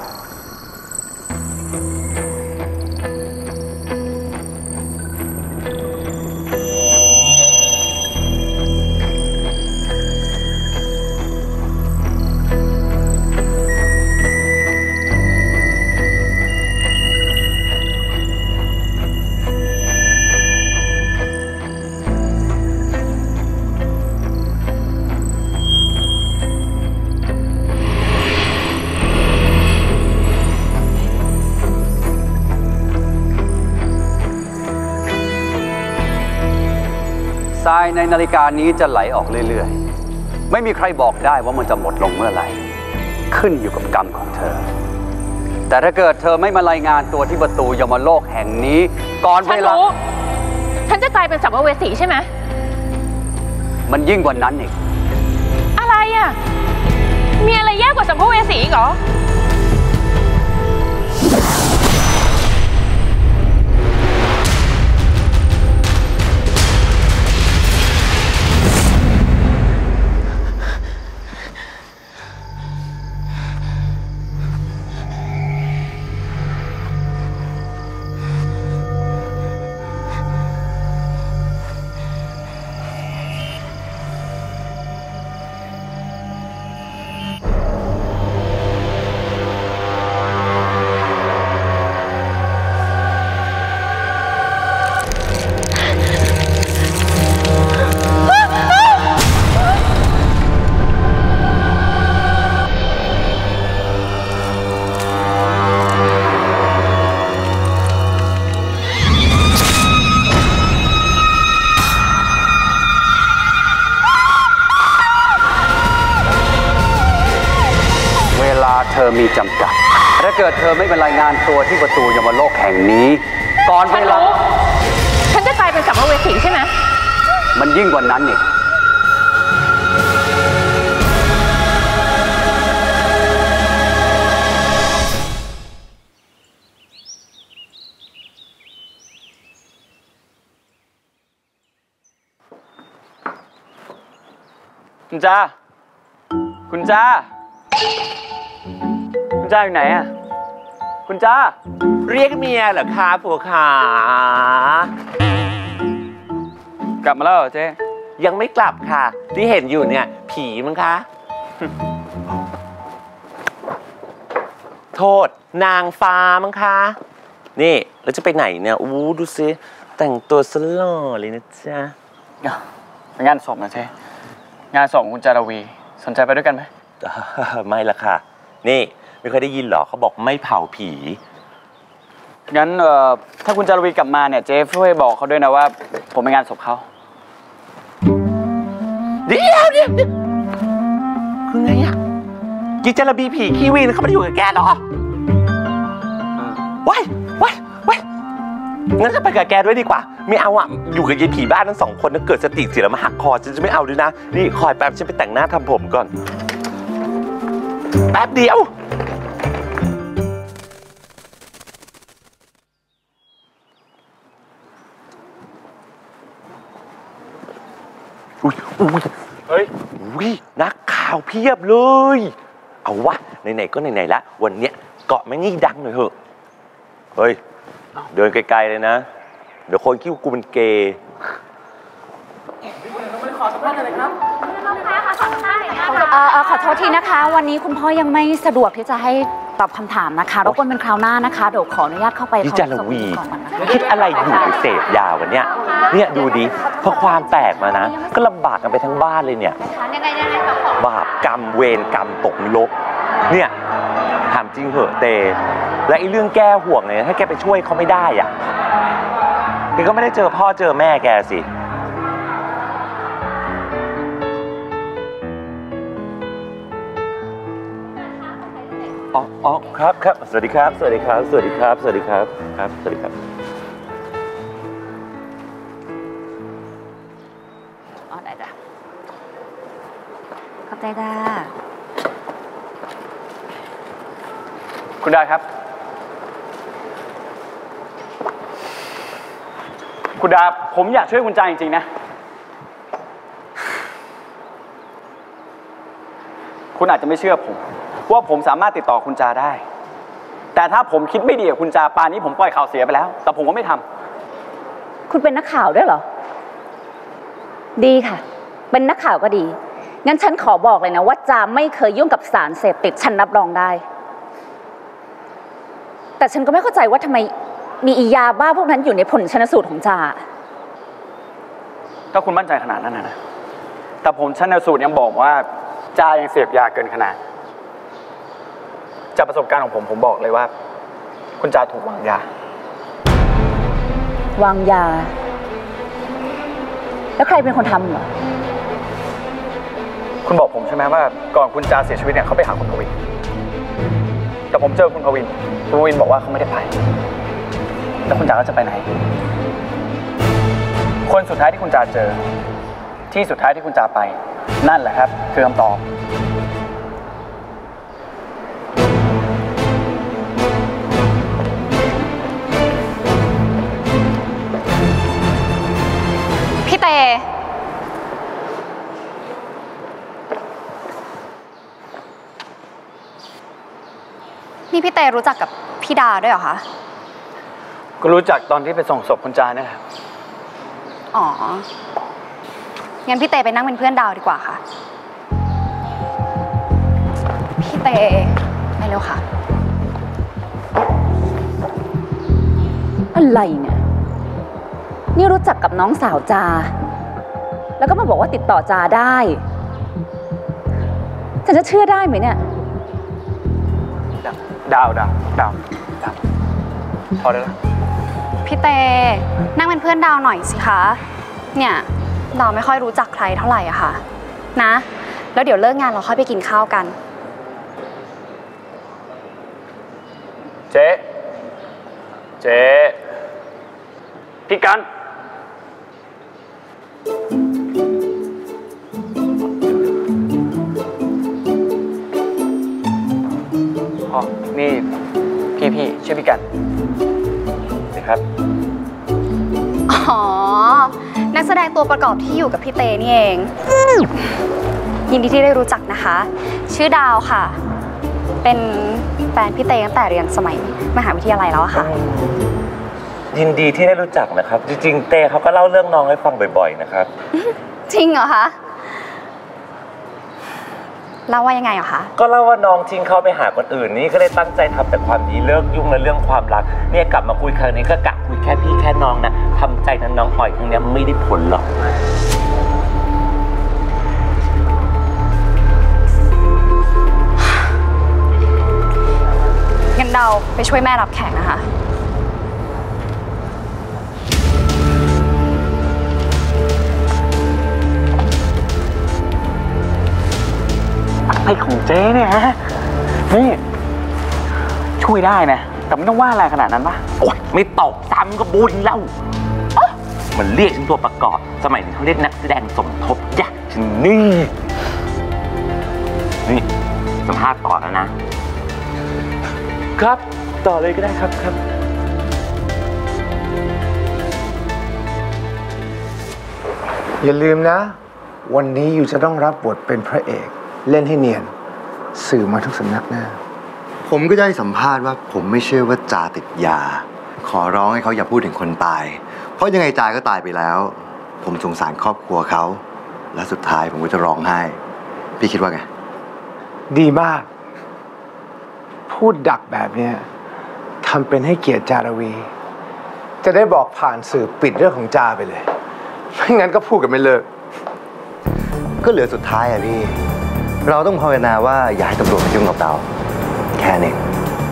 [SPEAKER 16] ทรายในนาฬิกานี้จะไหลออกเรื่อยๆไม่มีใครบอกได้ว่ามันจะหมดลงเมื่อไหร่ขึ้นอยู่กับกรรมของเธอแต่ถ้าเกิดเธอไม่มารายงานตัวที่ประตูยมโลกแห่งนี้ก่อนเวลา
[SPEAKER 15] ฉันจะกลายเป็นสัมภเวสีใช่ไหม
[SPEAKER 16] มันยิ่งกว่านั้นอีก
[SPEAKER 15] อะไรอ่ะมีอะไรแย่กว่าสัมภเวสีอีกเหรอ
[SPEAKER 16] อมีจำกัดถ้าเกิดเธอไม่เป็นรายงานตัวที่ประตูยมโลกแห่งนี้ก่อนเวลา
[SPEAKER 15] ฉันจะกลายเป็นสัมภเวสีใช่ไหม
[SPEAKER 16] มันยิ่งกว่านั้นอีก
[SPEAKER 6] คุณจ้าคุณจ้าคุณจ้าอยู่ไหนอ่ะคุณจ้า
[SPEAKER 17] เรียกเมียเหรอคะผัวขาก
[SPEAKER 6] ลับมาแล้วเหรอเจ๊
[SPEAKER 17] ยังไม่กลับค่ะที่เห็นอยู่เนี่ยผีมั้งคะ โทษนางฟ้ามั้งคะนี่แล้วจะไปไหนเนี่ยอู้ดูซิแต่งตัวสล่อเลยนะจ๊ะ
[SPEAKER 6] ไปงานศพนะเจ๊งานศพคุณจารวีสนใจไปด้วยกันไหม
[SPEAKER 17] ไม่ละค่ะนี่ไม่เคยได้ยินหรอเขาบอกไม่เผาผี
[SPEAKER 6] งั้นเอ่อถ้าคุณจารวีกลับมาเนี่ยเจ๊ช่วยบอกเขาด้วยนะว่าผมไปงานศพเขา
[SPEAKER 17] เดี๋ยวเดี๋ยวคือไงอะกิจารบีผีขี้วีนเขาไม่ได้อยู่กับแกหรอว้ายว้ายว้ายงั้นจะไปกับแกด้วยดีกว่าไม่เอาอ่ะอยู่กับยายผีบ้านทั้งสองคนนะเกิดสติเสียแล้วมาหักคอฉันจะไม่เอาด้วยนะนี่คอยแป๊บฉันไปแต่งหน้าทำผมก่อนแป๊บเดียวอุ้ยอุ้ยเฮ้ยอุ้ยนักข่าวเพียบเลยเอาวะไหนๆก็ไหนๆละวันเนี้ยเกาะแม่งนี่ดังหน่อยเถอะเฮ้ยเดินไกลๆเลยนะเดี๋ยวคนคิดว่ากูเป็นเกย์
[SPEAKER 3] ขอสัมภาษณ์เลยครับเอ่อขอโทษทีนะคะวันนี้คุณพ่อยังไม่สะดวกที่จะให้ตอบคำถามนะคะรบกวนเป็นคราวหน้านะคะเดี๋ยวขออนุญาตเข้าไป
[SPEAKER 17] พี่จารวีคิดอะไรอยู่ไปเสพยาวันเนี้ยเนี่ยดูดิพอความแตกมานะก็ลำบากกันไปทั้งบ้านเลยเนี่ยบาปกรรมเวรกรรมตกนรกเนี่ยถามจริงเหอะเตและไอ้เรื่องแก้ห่วงเนี่ยถ้าแกไปช่วยเขาไม่ได้อ่ะแกก็ไม่ได้เจอพ่อเจอแม่แกสิอ๋ออ๋อครับครับสวัสดีครับสวัสดีครับสวัสดีครับสวัสดีครับครับสวัสดีครับ
[SPEAKER 3] อ๋อได้จ้ะขอบใจจ้า
[SPEAKER 6] คุณได้ครับคุณดาผมอยากช่วยคุณจาจริงๆนะคุณอาจจะไม่เชื่อผมว่าผมสามารถติดต่อคุณจาได้แต่ถ้าผมคิดไม่ดีกับคุณจาป่านนี้ผมปล่อยข่าวเสียไปแล้วแต่ผมก็ไม่ทำ
[SPEAKER 11] คุณเป็นนักข่าวด้วยเหรอดีค่ะเป็นนักข่าวก็ดีงั้นฉันขอบอกเลยนะว่าจาไม่เคยยุ่งกับสารเสพติดฉันรับรองได้แต่ฉันก็ไม่เข้าใจว่าทำไมมีอียาบ้าพวกนั้นอยู่ในผลชันสูตรของจา
[SPEAKER 6] ถ้าคุณมั่นใจขนาดนั้นนะแต่ผมชันสูตรยังบอกว่าจายังเสพยาเกินขนาดจากประสบการณ์ของผมผมบอกเลยว่าคุณจาถูกวางย
[SPEAKER 11] าวางยาแล้วใครเป็นคนทำเหรอ
[SPEAKER 6] คุณบอกผมใช่ไหมว่าก่อนคุณจาเสียชีวิตเนี่ยเขาไปหาคุณพวินแต่ผมเจอคุณพวินคุณพวินบอกว่าเขาไม่ได้ไปแล้วคุณจาก็จะไปไหนคนสุดท้ายที่คุณจาเจอที่สุดท้ายที่คุณจาไปนั่นแหละครับคือคำตอบ
[SPEAKER 3] พี่เตนี่พี่เตรู้จักกับพี่ดาด้วยเหรอคะ
[SPEAKER 6] ก็รู้จักตอนที่ไปส่งศพคุณจาเนี่ยแหละ
[SPEAKER 3] อ๋องั้นพี่เตไปนั่งเป็นเพื่อนดาวดีกว่าค่ะพี่เตไปเร็วค่ะ
[SPEAKER 11] อะไรเนี่ยนี่รู้จักกับน้องสาวจาแล้วก็มาบอกว่าติดต่อจาได้ฉันจะเชื่อได้ไหมเนี่ย
[SPEAKER 6] ดาวดาวดาวดาวพอได้แล้ว
[SPEAKER 3] พี่เตนั่งเป็นเพื่อนดาวหน่อยสิคะเนี่ยดาวไม่ค่อยรู้จักใครเท่าไหร่อะค่ะนะแล้วเดี๋ยวเลิกงานเราค่อยไปกินข้าวกัน
[SPEAKER 6] เจ๊เจ๊พี่กันอ๋อนี่พี่พี่ชื่อพี่กันนะครับ
[SPEAKER 3] อ๋อนักแสดงตัวประกอบที่อยู่กับพี่เตนี่เองยินดีที่ได้รู้จักนะคะชื่อดาวค่ะเป็นแฟนพี่เตตั้งแต่เรียนสมัยมหาวิทยาลัยแล้วค่ะ
[SPEAKER 17] ยินดีที่ได้รู้จักนะครับจริงๆเตเขาก็เล่าเรื่องน้องให้ฟังบ่อยๆนะครับ
[SPEAKER 3] จริงเหรอคะเล่าว่ายังไงเหรอคะ
[SPEAKER 17] ก็เล่าว่าน้องทิ้งเขาไปหาคนอื่นนี่ก็เลยตั้งใจทำแต่ความดีเลิกยุ่งในเรื่องความรักเนี่ยกลับมาคุยครั้งนี้ก็กะคุยแค่พี่แค่น้องนะทำใจนั้นน้องอ่อยครั้งนี้ไม่ได้ผลหรอก
[SPEAKER 3] งั้นเราไปช่วยแม่รับแขกนะคะ
[SPEAKER 6] อะไรของเจ๊เนี่ยฮะนี่ช่วยได้นะแต่ไม่ต้องว่าอะไรขนาดนั้นปะ
[SPEAKER 17] โอ๊ยไม่ตกซ้ำก็บุญแล้วมันเรียกฉันตัวประกอบสมัยนี้เขาเรียกนักแสดงสมทบจ้ะฉันนี่นี่สัมภาษณ์ต่อแล้วนะครับต่อเลยก็ได้ครับครับ
[SPEAKER 12] อย่าลืมนะวันนี้อยู่จะต้องรับบทเป็นพระเอกเล่นให้เนียนสื่อมาทุกสำนักแน่
[SPEAKER 2] ผมก็ได้สัมภาษณ์ว่าผมไม่เชื่อว่าจาติดยาขอร้องให้เขาอย่าพูดถึงคนตายเพราะยังไงจาก็ตายไปแล้วผมสงสารครอบครัวเขาและสุดท้ายผมก็จะร้องไห้พี่คิดว่าไง
[SPEAKER 12] ดีมากพูดดักแบบเนี้ยทำเป็นให้เกียรติจารวี จะได้บอกผ่านสื่อปิดเรื่องของจาไปเลยไม่งั้นก็พูดกันไม่เลิก
[SPEAKER 2] ก็เหลือสุดท้ายอะพี่เราต้องภาวนาว่าอย่าให้ตำรวจมายุ่งกับเราแค่นี้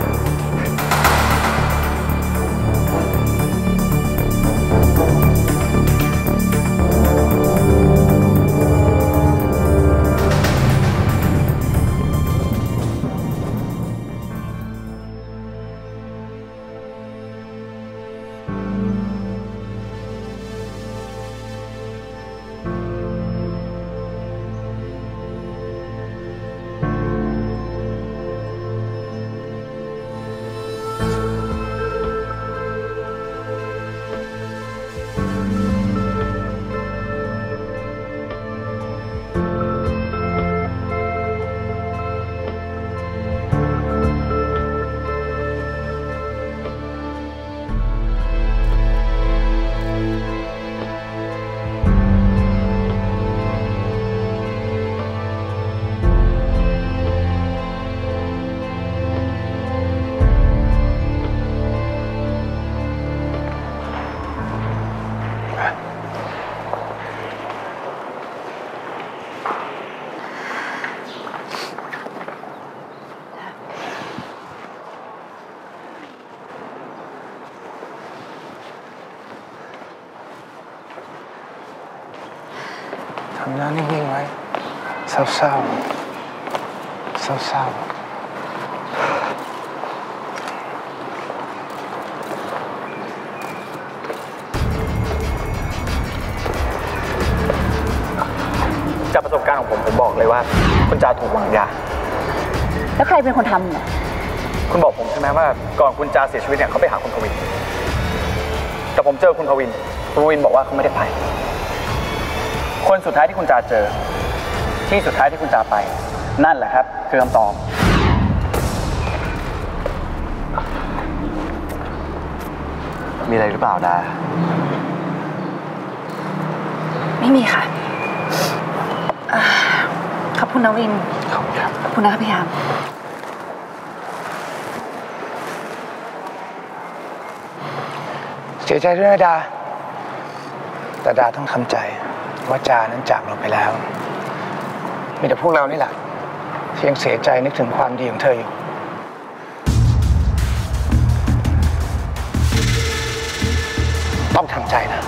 [SPEAKER 12] ทำหน้านิ่งๆไว้เศร้าๆเศร้าๆ
[SPEAKER 6] จากประสบการณ์ของผมผมบอกเลยว่าคุณจาถูกวางยา
[SPEAKER 11] แล้วใครเป็นคนทำเนี่ย
[SPEAKER 6] คุณบอกผมใช่ไหมว่าก่อนคุณจาเสียชีวิตเนี่ยเขาไปหาคุณพวินแต่ผมเจอคุณพวินคุณพวินบอกว่าเขาไม่ได้ไปคนสุดท้ายที่คุณจาเจอที่สุดท้ายที่คุณจาไปนั่นแหละครับคือคำตอบ
[SPEAKER 2] มีอะไรหรือเปล่าดา
[SPEAKER 10] ไม่มีค่ะขอบคุณนะวินขอบคุณครับขอบคุณนะคะพี่ยาม
[SPEAKER 12] เสียใจด้วยนะดาแต่ดาต้องทำใจว่าจานั้นจากเราไปแล้วมีแต่พวกเรานี่แหละที่ยังเสียใจนึกถึงความดีของเธออยู่ต้องทำใจนะ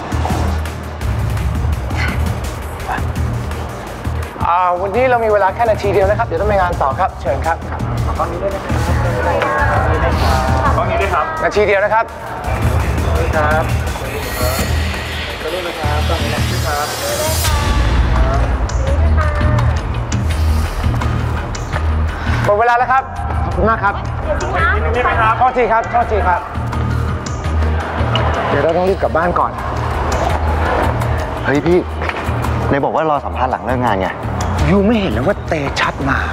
[SPEAKER 12] วันนี้เรามีเวลาแค่นาทีเดียวนะครับเดี๋ยวต้องไปงานต่อครับเชิญครับขอตอนนี้ด้วยนะครับ
[SPEAKER 6] ห้องนี้ด้วยครับ
[SPEAKER 12] นาทีเดียวนะครับ
[SPEAKER 6] ครับขอบคุณนะครับตอนนี้นะครับ
[SPEAKER 12] หมดเวลาแล้วครับ ขอบคุณมากครับนี่ไหมครับโทษทีครับโทษทีครับ เดี๋ยวเราต้องรีบกลับบ้านก่อน
[SPEAKER 2] เฮ้ยพี่ไหนบอกว่ารอสัมภาษณ์หลังเลิกงานไง
[SPEAKER 12] ยูไม่เห็นแล้วว่าเตชัดมา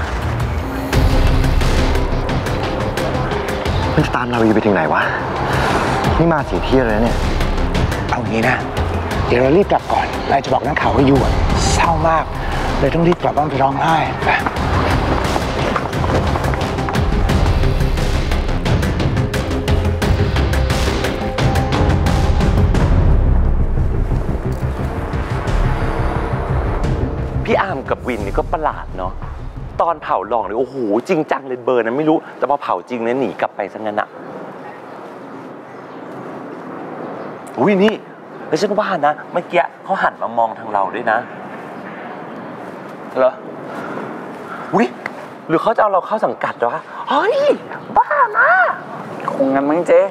[SPEAKER 2] มันจะตามเราอยู่ไปถึงไหนวะนี่มาเสียเที่ยวเลยเนี่ย
[SPEAKER 12] เอางี้นะเดี๋ยวเรารีบกลับก่อนเราจะบอกนักข่าวว่ายูเศร้ามากเลยต้องรีบกลับบ้านไปร้องไห้ไป
[SPEAKER 17] พี่อาร์มกับวินนี่ก็ประหลาดเนาะตอนเผาหลองเลยโอ้โหจริงจังเลยเบอร์นั้นไม่รู้แต่พอเผาจริงเนี่ยหนีกลับไปซะงั้นอะอุ้ยนี่แล้วฉันว่านะเมื่อกี้เขาหันมามองทางเราด้วยนะเหรออุ้ยหรือเขาจะเอาเราเข้าสังกัดวะเฮ้ยบ้านะ
[SPEAKER 6] คงงั้นมั้งเจ๊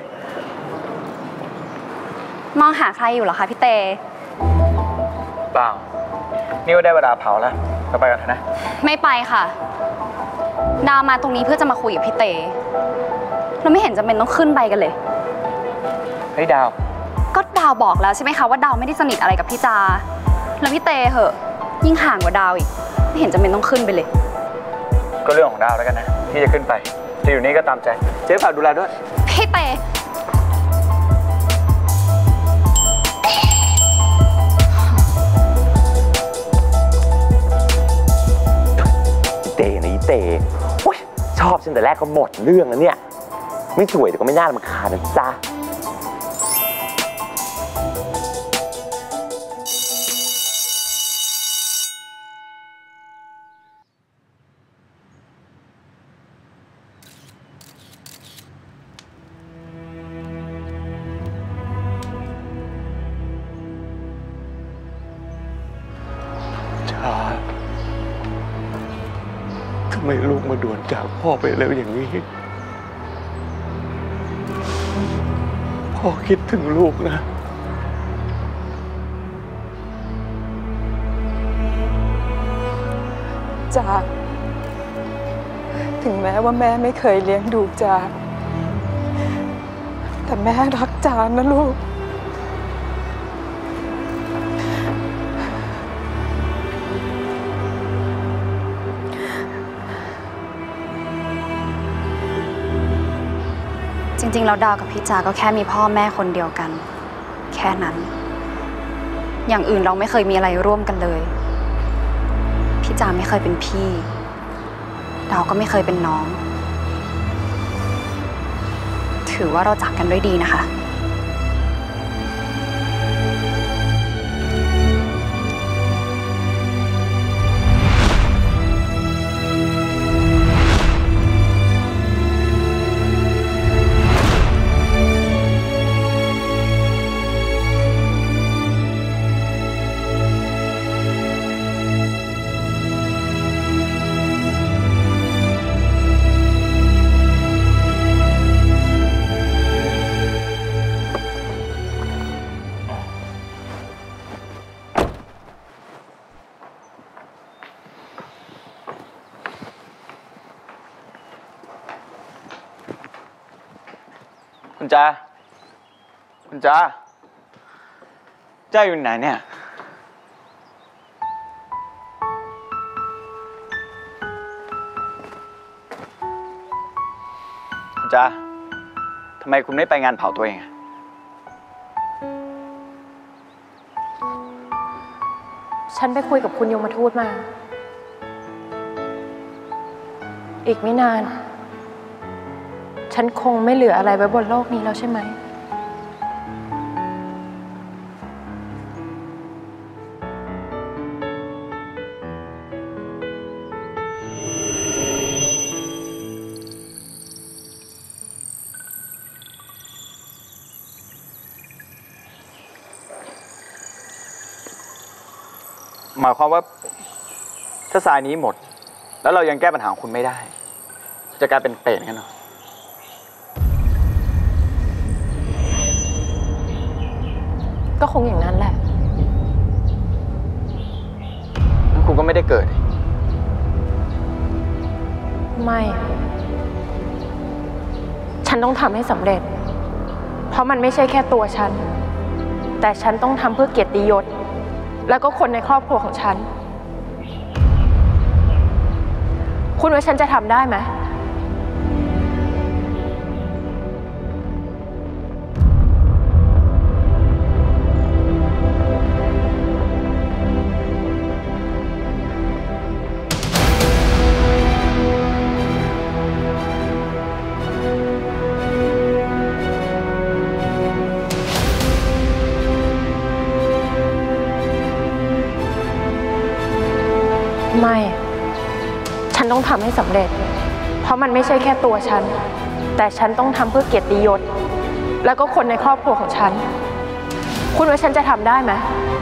[SPEAKER 3] มองหาใครอยู่เหรอคะพี่เต
[SPEAKER 6] เปล่านี่ว่าได้เวลาเผาแล้วเราไปกันเถอะนะ
[SPEAKER 3] ไม่ไปค่ะดาวมาตรงนี้เพื่อจะมาคุยกับพี่เตเราไม่เห็นจำเป็นต้องขึ้นไปกันเลย
[SPEAKER 6] เฮ้ยดาว
[SPEAKER 3] ก็ดาวบอกแล้วใช่ไหมคะว่าดาวไม่ได้สนิทอะไรกับพี่จาแล้วพี่เตเหอะยิ่งห่างกว่าดาวอีกไม่เห็นจำเป็นต้องขึ้นไปเลย
[SPEAKER 6] ก็เรื่องของดาวแล้วกันนะที่จะขึ้นไปจะอยู่นี่ก็ตามใจเจ๊ฝากดูแลด้วย
[SPEAKER 3] พี่เต
[SPEAKER 17] เตนะอีเตชอบฉันแต่แรกก็หมดเรื่องแล้วเนี่ยไม่สวยแต่ก็ไม่น่ารำคาญนะจ๊ะ
[SPEAKER 12] ทำไมลูกมาด่วนจากพ่อไปเร็วอย่างนี้พ่อคิดถึงลูกนะ
[SPEAKER 18] จาถึงแม้ว่าแม่ไม่เคยเลี้ยงดูจาแต่แม่รักจานะลูก
[SPEAKER 3] จริงๆแล้วดาวกับพี่จาก็แค่มีพ่อแม่คนเดียวกันแค่นั้นอย่างอื่นเราไม่เคยมีอะไรร่วมกันเลยพี่จาไม่เคยเป็นพี่ดาวก็ไม่เคยเป็นน้องถือว่าเราจากกันด้วยดีนะคะ
[SPEAKER 6] คุณจ้าคุณจ้าจ้าอยู่ไหนเนี่ยคุณจ้าทำไมคุณไม่ไปงานเผาตัวเอง
[SPEAKER 10] ฉันไปคุยกับคุณยมทูตมาอีกไม่นานฉันคงไม่เหลืออะไรไว้บนโลกนี้แล้วใช่ไหม
[SPEAKER 6] หมายความว่าถ้าทรายนี้หมดแล้วเรายังแก้ปัญหาของคุณไม่ได้จะกลายเป็นเปรตกันเหรอ
[SPEAKER 15] ก็คงอย่างนั้นแหละ
[SPEAKER 6] งั้นคุณก็ไม่ได้เกิด
[SPEAKER 15] ไม่ ฉันต้องทำให้สำเร็จ เพราะมันไม่ใช่แค่ตัวฉัน แต่ฉันต้องทำเพื่อเกียรติยศ แล้วก็คนในครอบครัวของฉัน คุณว่าฉันจะทำได้ไหมไม่ ฉันต้องทำให้สำเร็จ เพราะมันไม่ใช่แค่ตัวฉัน แต่ฉันต้องทำเพื่อเกียรติยศ แล้วก็คนในครอบครัวของฉัน คุณว่าฉันจะทำได้ไหม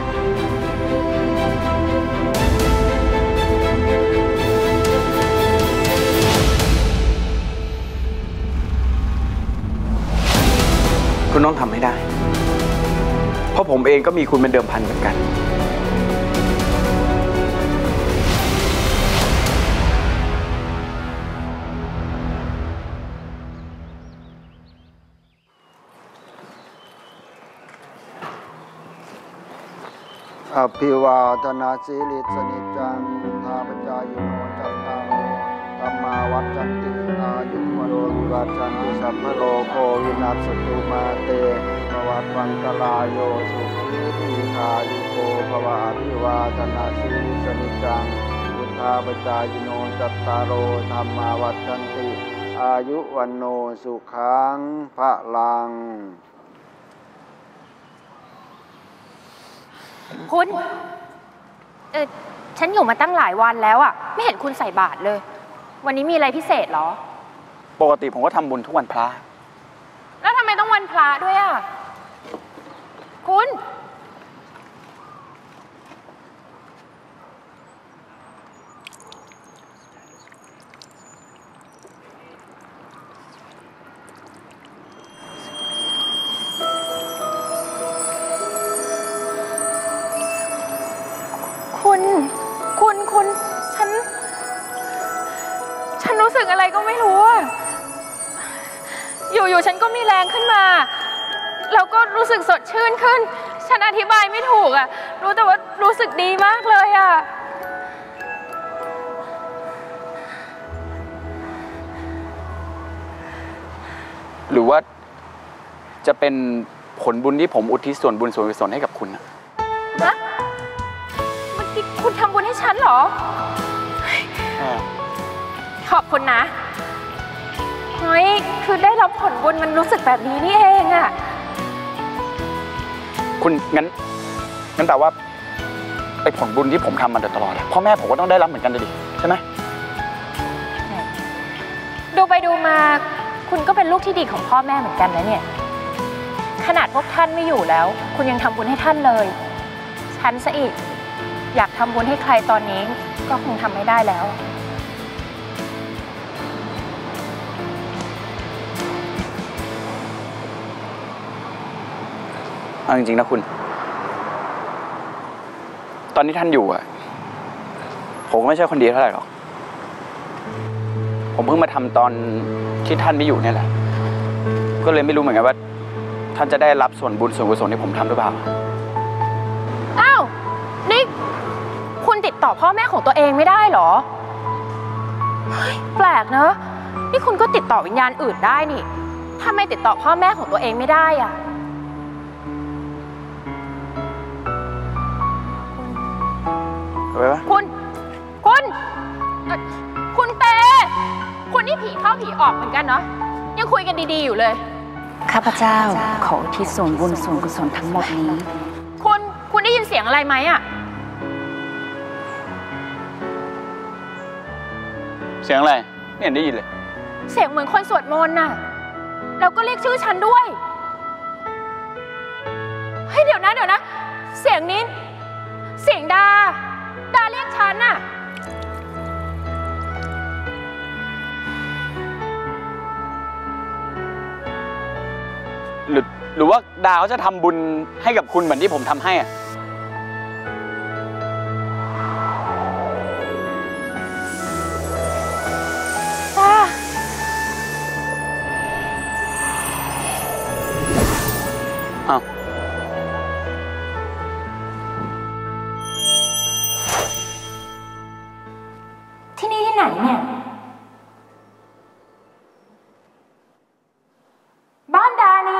[SPEAKER 6] คุณต้องทำให้ได้ เพราะผมเองก็มีคุณเป็นเดิมพันเหมือนกัน
[SPEAKER 19] อภิวาทนาสีลิสนิจังทาปจายโนจัตตาโรธัมมาวัฏันติอายุวโรวิวัฏันติสัพพโลโควินัสตุมาเตภวัตวันตรายโยสุขีทีคายุโกภวะอภิวาทนาสีลิสนิจังพุทธาปจายโนจัตตาโรธัมมาวัฏันติอายุวันโนสุขังพระลัง
[SPEAKER 15] คุณเออฉันอยู่มาตั้งหลายวันแล้วอ่ะไม่เห็นคุณใส่บาตรเลย วันนี้มีอะไรพิเศษเหรอ
[SPEAKER 6] ปกติผมก็ทำบุญทุกวันพระ
[SPEAKER 15] แล้วทำไมต้องวันพระด้วยอ่ะคุณคุณคุณ คุณ ฉัน ฉันรู้สึกอะไรก็ไม่รู้อะอยู่ๆฉันก็มีแรงขึ้นมา แล้วก็รู้สึกสดชื่นขึ้น ฉันอธิบายไม่ถูกอะรู้แต่ว่ารู้สึกดีมากเลยอะ
[SPEAKER 6] หรือว่าจะเป็นผลบุญที่ผมอุทิศส่วนบุญส่วนกุศลให้กับคุณนะ
[SPEAKER 15] นะเมื่อกี้คุณทำบุญให้ฉันเหรอขอบคุณนะเฮ้ยคือได้รับผลบุญมันรู้สึกแบบนี้นี่เองอะ
[SPEAKER 6] คุณงั้นงั้นแต่ว่าไอ้ผลบุญที่ผมทำมาโดยตลอดพ่อแม่ผมก็ต้องได้รับเหมือนกันเลยดิใช่ไหม
[SPEAKER 15] ดูไปดูมาคุณก็เป็นลูกที่ดีของพ่อแม่เหมือนกันนะเนี่ยขนาดพวกท่านไม่อยู่แล้วคุณยังทำบุญให้ท่านเลยฉันซะอีกอยากทำบุญให้ใครตอนนี้ก็คงทำไม่ได้แล้ว
[SPEAKER 6] เอาจริงๆนะคุณตอนที่ท่านอยู่อ่ะผมก็ไม่ใช่คนดีเท่าไหร่หรอกผมเพิ่งมาทำตอนที่ท่านไม่อยู่เนี่ยแหละก็เลยไม่รู้เหมือนกันว่าท่านจะได้รับส่วนบุญส่วนกุศลที่ผมทำหรือเปล่า
[SPEAKER 15] อ้าวนี่คุณติดต่อพ่อแม่ของตัวเองไม่ได้เหรอแปลกเนอะนี่คุณก็ติดต่อวิญญาณอื่นได้นี่ทำไมติดต่อพ่อแม่ของตัวเองไม่ได้อ่ะคุณคุณคุณเตคุณนี่ผีเข้าผีออกเหมือนกันเนาะยังคุยกันดีๆอยู่เลย
[SPEAKER 11] ข้าพเจ้าขออุทิศส่วนบุญส่วนกุศลทั้งหมดนี้
[SPEAKER 15] คุณคุณได้ยินเสียงอะไรไหมอะ
[SPEAKER 6] เสียงอะไรไม่เห็นได้ยินเลย
[SPEAKER 15] เสียงเหมือนคนสวดมนต์น่ะแล้วก็เรียกชื่อฉันด้วยเฮ้ยเดี๋ยวนะเดี๋ยวนะเสียงนี้เสียงดาดาเรียกฉันน่ะ
[SPEAKER 6] หรือหรือว่าดาวจะทำบุญให้กับคุณเหมือนที่ผมทำให้อ่ะอ้าว
[SPEAKER 15] ที่นี่ที่ไหนเนี่ยบ้านดานี่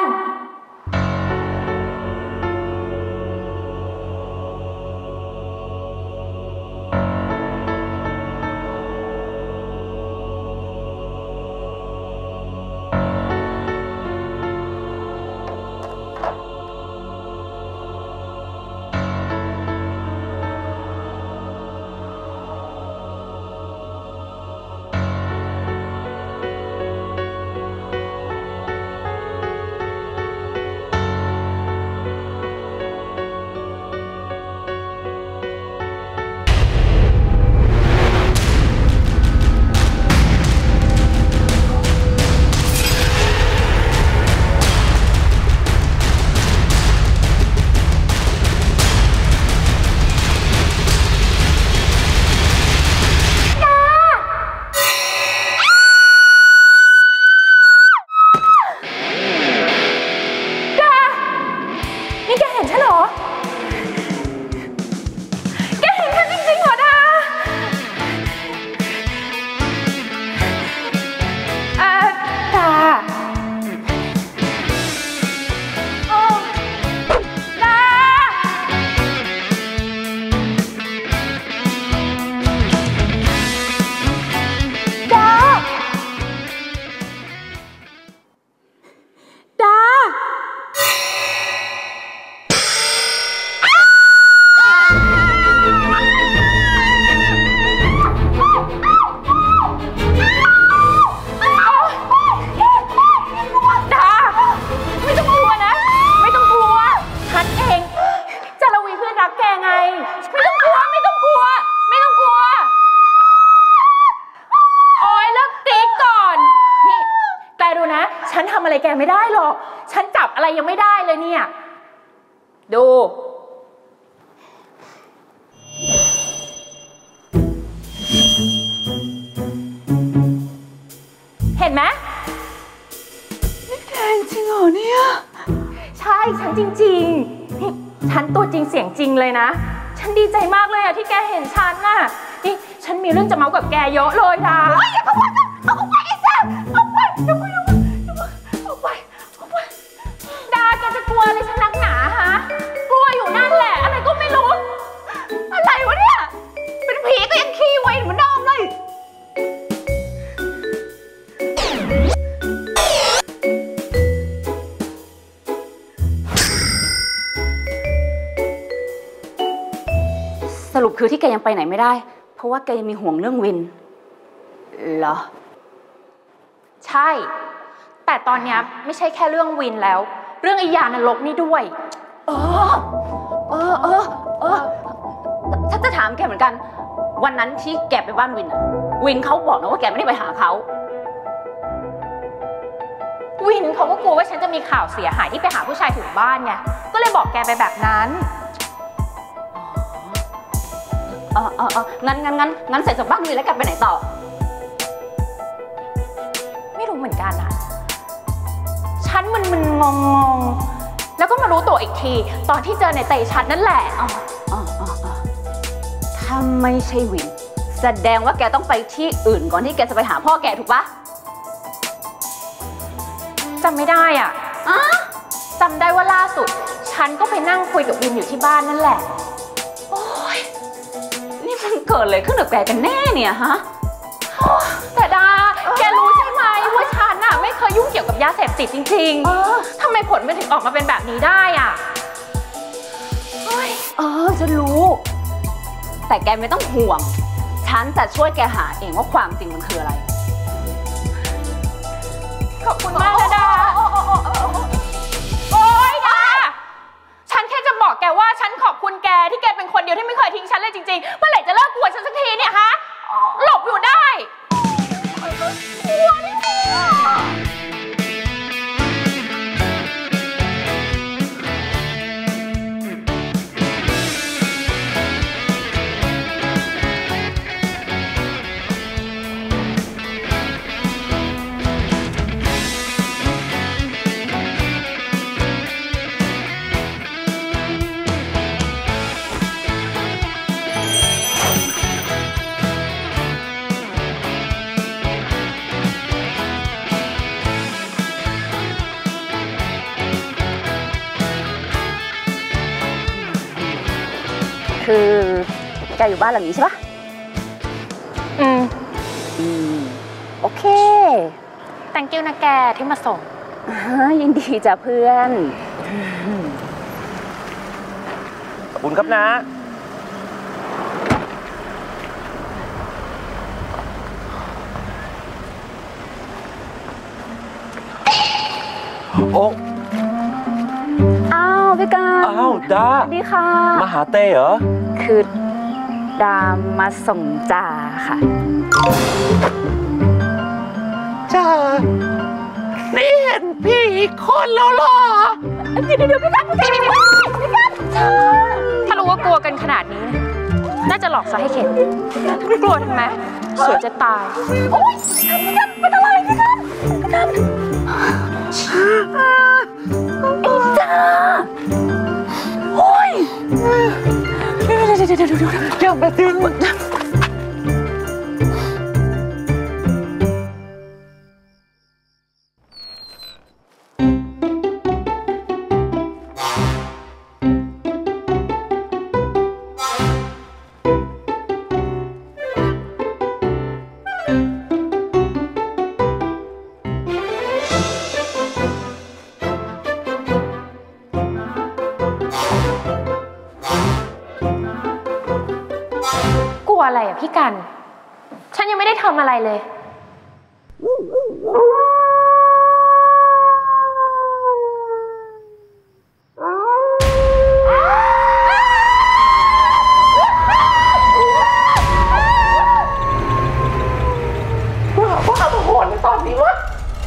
[SPEAKER 15] แกไม่ได้หรอกฉันจับอะไรยังไม่ได้เลยเนี่ยดูเห็นไหมนี่แกจริงเหรอเนี่ยใช่ฉันจริงๆนี่ฉันตัวจริงเสียงจริงเลยนะฉันดีใจมากเลยอะที่แกเห็นฉันน่ะนี่ฉันมีเรื่องจะเมากับแกเยอะเลยนะอย่าเข้ามาเอาเข้าไปไอ้แซ่เอาไปเดี๋ยวไปเอาไปเอาไปดาแกจะกลัวอะไรฉันนักหนาฮะกลัวอยู่นั่นแหละอะไรก็ไม่รู้อะไรวะเนี่ยเป็นผีก็ยังขี้ไวเหมือนเดิมเลยสรุปคือที่แกยังไปไหนไม่ได้เพราะว่าแกยังมีห่วงเรื่องวินเหรอใช่แต่ตอนนี้ไม่ใช่แค่เรื่องวินแล้วเรื่องไอ้ยานรกนี่ด้วยเออเออเออเออถ้าจะถามแกเหมือนกันวันนั้นที่แกไปบ้านวินอะวินเขาบอกนะว่าแกไม่ได้ไปหาเขาวินเขาก็กลัวว่าฉันจะมีข่าวเสียหายที่ไปหาผู้ชายถึงบ้านไงก็เลยบอกแกไปแบบนั้นเออเออเอองั้นงั้นงั้นงั้นเสร็จจากบ้านวินแล้วกลับไปไหนต่อไม่รู้เหมือนกันอะฉันมันมันงงงงแล้วก็มารู้ตัวอีกทีตอนที่เจอในเตชัดนั่นแหละอ๋ออ๋ออ๋อถ้าไม่ใช่วินแสดงว่าแกต้องไปที่อื่นก่อนที่แกจะไปหาพ่อแกถูกปะจำไม่ได้อ่ะอะจำได้ว่าล่าสุดฉันก็ไปนั่งคุยกับวินอยู่ที่บ้านนั่นแหละโอ๊ยนี่มันเกิดอะไรขึ้นกับแกกันแน่เนี่ยฮะแต่ดาแกรู้ใช่ไหมว่าฉันน่ะไม่เคยยุ่งเกี่ยวกับยาเสพติดจริงๆทำไมผลมันถึงออกมาเป็นแบบนี้ได้อ่ะเออฉันรู้แต่แกไม่ต้องห่วงฉันจะช่วยแกหาเองว่าความจริงมันคืออะไรขอบคุณมากนะดาโอ๊ยดาฉันแค่จะบอกแกว่าฉันขอบคุณแกที่แกเป็นคนเดียวที่ไม่เคยทิ้งฉันเลยจริงๆเมื่อไหร่จะเลิกกลัวฉันสักทีเนี่ยฮะหลบอยู่ได้กลัวนี่
[SPEAKER 11] แกอยู่บ้านหลังนี้ใช่ปะ
[SPEAKER 15] อืม
[SPEAKER 11] อืมโอเค
[SPEAKER 15] thank you นะแกที่มาส่ง
[SPEAKER 11] ยินดีจ้ะเพื่อน
[SPEAKER 17] ขอบคุณครับนะโอ้
[SPEAKER 11] อ้าวพี่การ
[SPEAKER 17] อ้าวดา
[SPEAKER 11] สวัสดีค่ะ
[SPEAKER 17] มาหาเต้เหรอ
[SPEAKER 11] คือดามาส่งจ่าค่ะ
[SPEAKER 17] จ่านี่เห็นพี่อีกคนแล้วหรอ
[SPEAKER 11] เดี๋ยวเดี๋ยวพี่การพี่การพี่การ
[SPEAKER 15] ถ้ารู้ว่ากลัวกันขนาดนี้น่าจะหลอกซะให้เข็ดกลัวทำไมสวยจะตาย
[SPEAKER 11] โอ๊ยพี่การเป็นอะไรพี่การพี่การไอ้จ่าโอ๊ยเดี๋ยวเดี๋ยวเดี๋ยวเดี๋ยวเดี๋ยวอย่าไปดึง
[SPEAKER 15] อะไรอ่ะพี่กันฉันยังไม่ได้ทำอะไรเลย
[SPEAKER 17] ว่าเอาหอนในตอนนี้วะ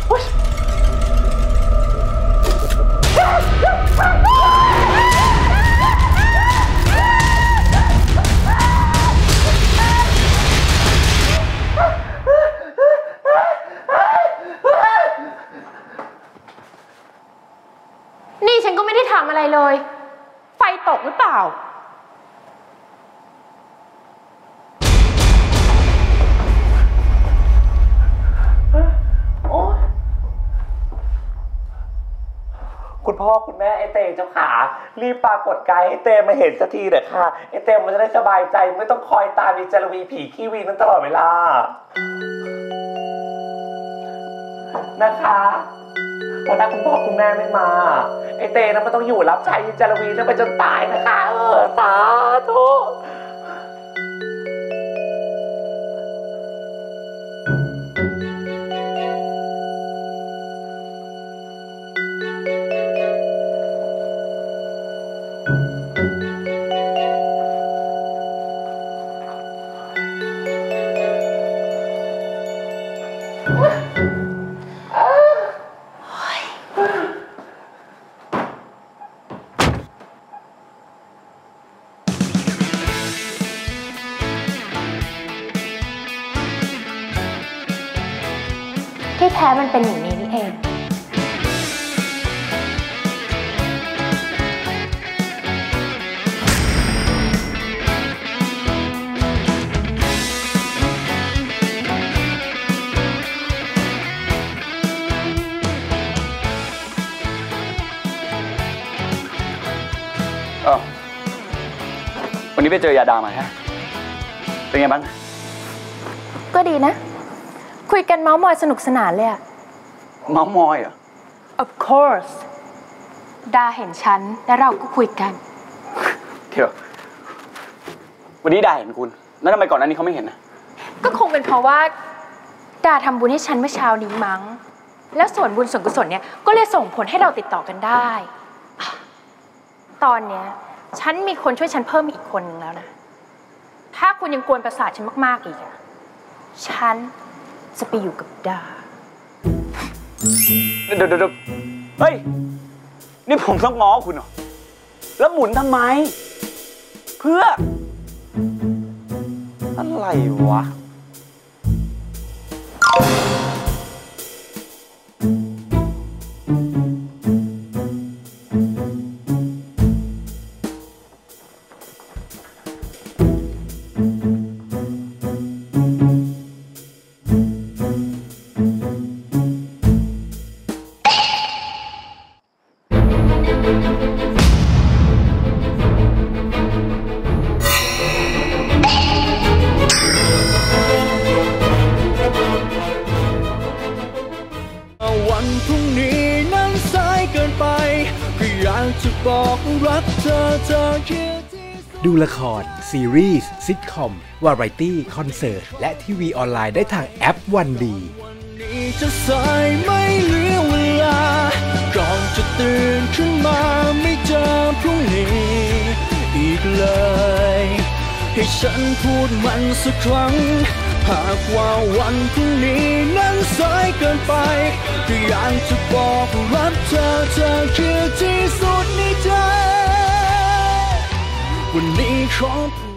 [SPEAKER 15] นี่ฉันก็ไม่ได้ทำอะไรเลยไฟตกหรือเปล่า
[SPEAKER 17] คุณพ่อคุณแม่ไอเต้เจ้าขารีบปรากฏกายให้เต้มาเห็นสักทีเถอะค่ะไอเต้มันจะได้สบายใจไม่ต้องคอยตามมีจารวีผีขี้วีนั้นตลอดเวลานะคะเพราะถ้าคุณพ่อคุณแม่ไม่มาไอเต้นั้นมันต้องอยู่รับใช้จารวีนั้นไปจนตายนะคะเออสาธุ
[SPEAKER 15] ที่แท้มันเป็นอย่างนี้นี่เอง
[SPEAKER 6] เออวันนี้ไปเจอยาดามาฮะเป็นไงบ้าง
[SPEAKER 15] ก็ดีนะคุยกันเมาส์มอยสนุกสนานเลยอะ
[SPEAKER 6] เมาส์มอยเหรอ
[SPEAKER 15] Of course ดาเห็นฉันและเราก็คุยกัน
[SPEAKER 6] เดี๋ยววันนี้ดาเห็นคุณแล้วทำไมก่อนหน้านี้เขาไม่เห็นนะ
[SPEAKER 15] ก็คงเป็นเพราะว่าดาทำบุญให้ฉันเมื่อเช้านี้มั้งแล้วส่วนบุญส่วนกุศลเนี่ยก็เลยส่งผลให้เราติดต่อกันได้ตอนเนี้ยฉันมีคนช่วยฉันเพิ่มอีกคนนึงแล้วนะถ้าคุณยังกวนประสาทฉันมากๆอีกอะฉันจะไปอยู่กับดา
[SPEAKER 6] เดี๋ยวเดี๋ยวเฮ้ยนี่ผมต้องง้อคุณเหรอแล้วหมุนทำไมเพื่ออะไรวะ
[SPEAKER 1] จะบอกรักเธอเธอคือดูละครซีรีส์ซิทคอมวาไรตี้คอนเสิร์ตและทีวีออนไลน์ได้ทางแอปวันดีนี้จะสายไม่เหลือเวลาก่อนจะตื่นขึ้นมาไม่เจอพรุ่งนี้อีกเลยให้ฉันพูดมันสักครั้งหากว่าวันพรุ่งนี้นั้นสายเกินไปก็อยากจะบอกรักเธอเธอคือที่สุดในใจวันนี้ขอ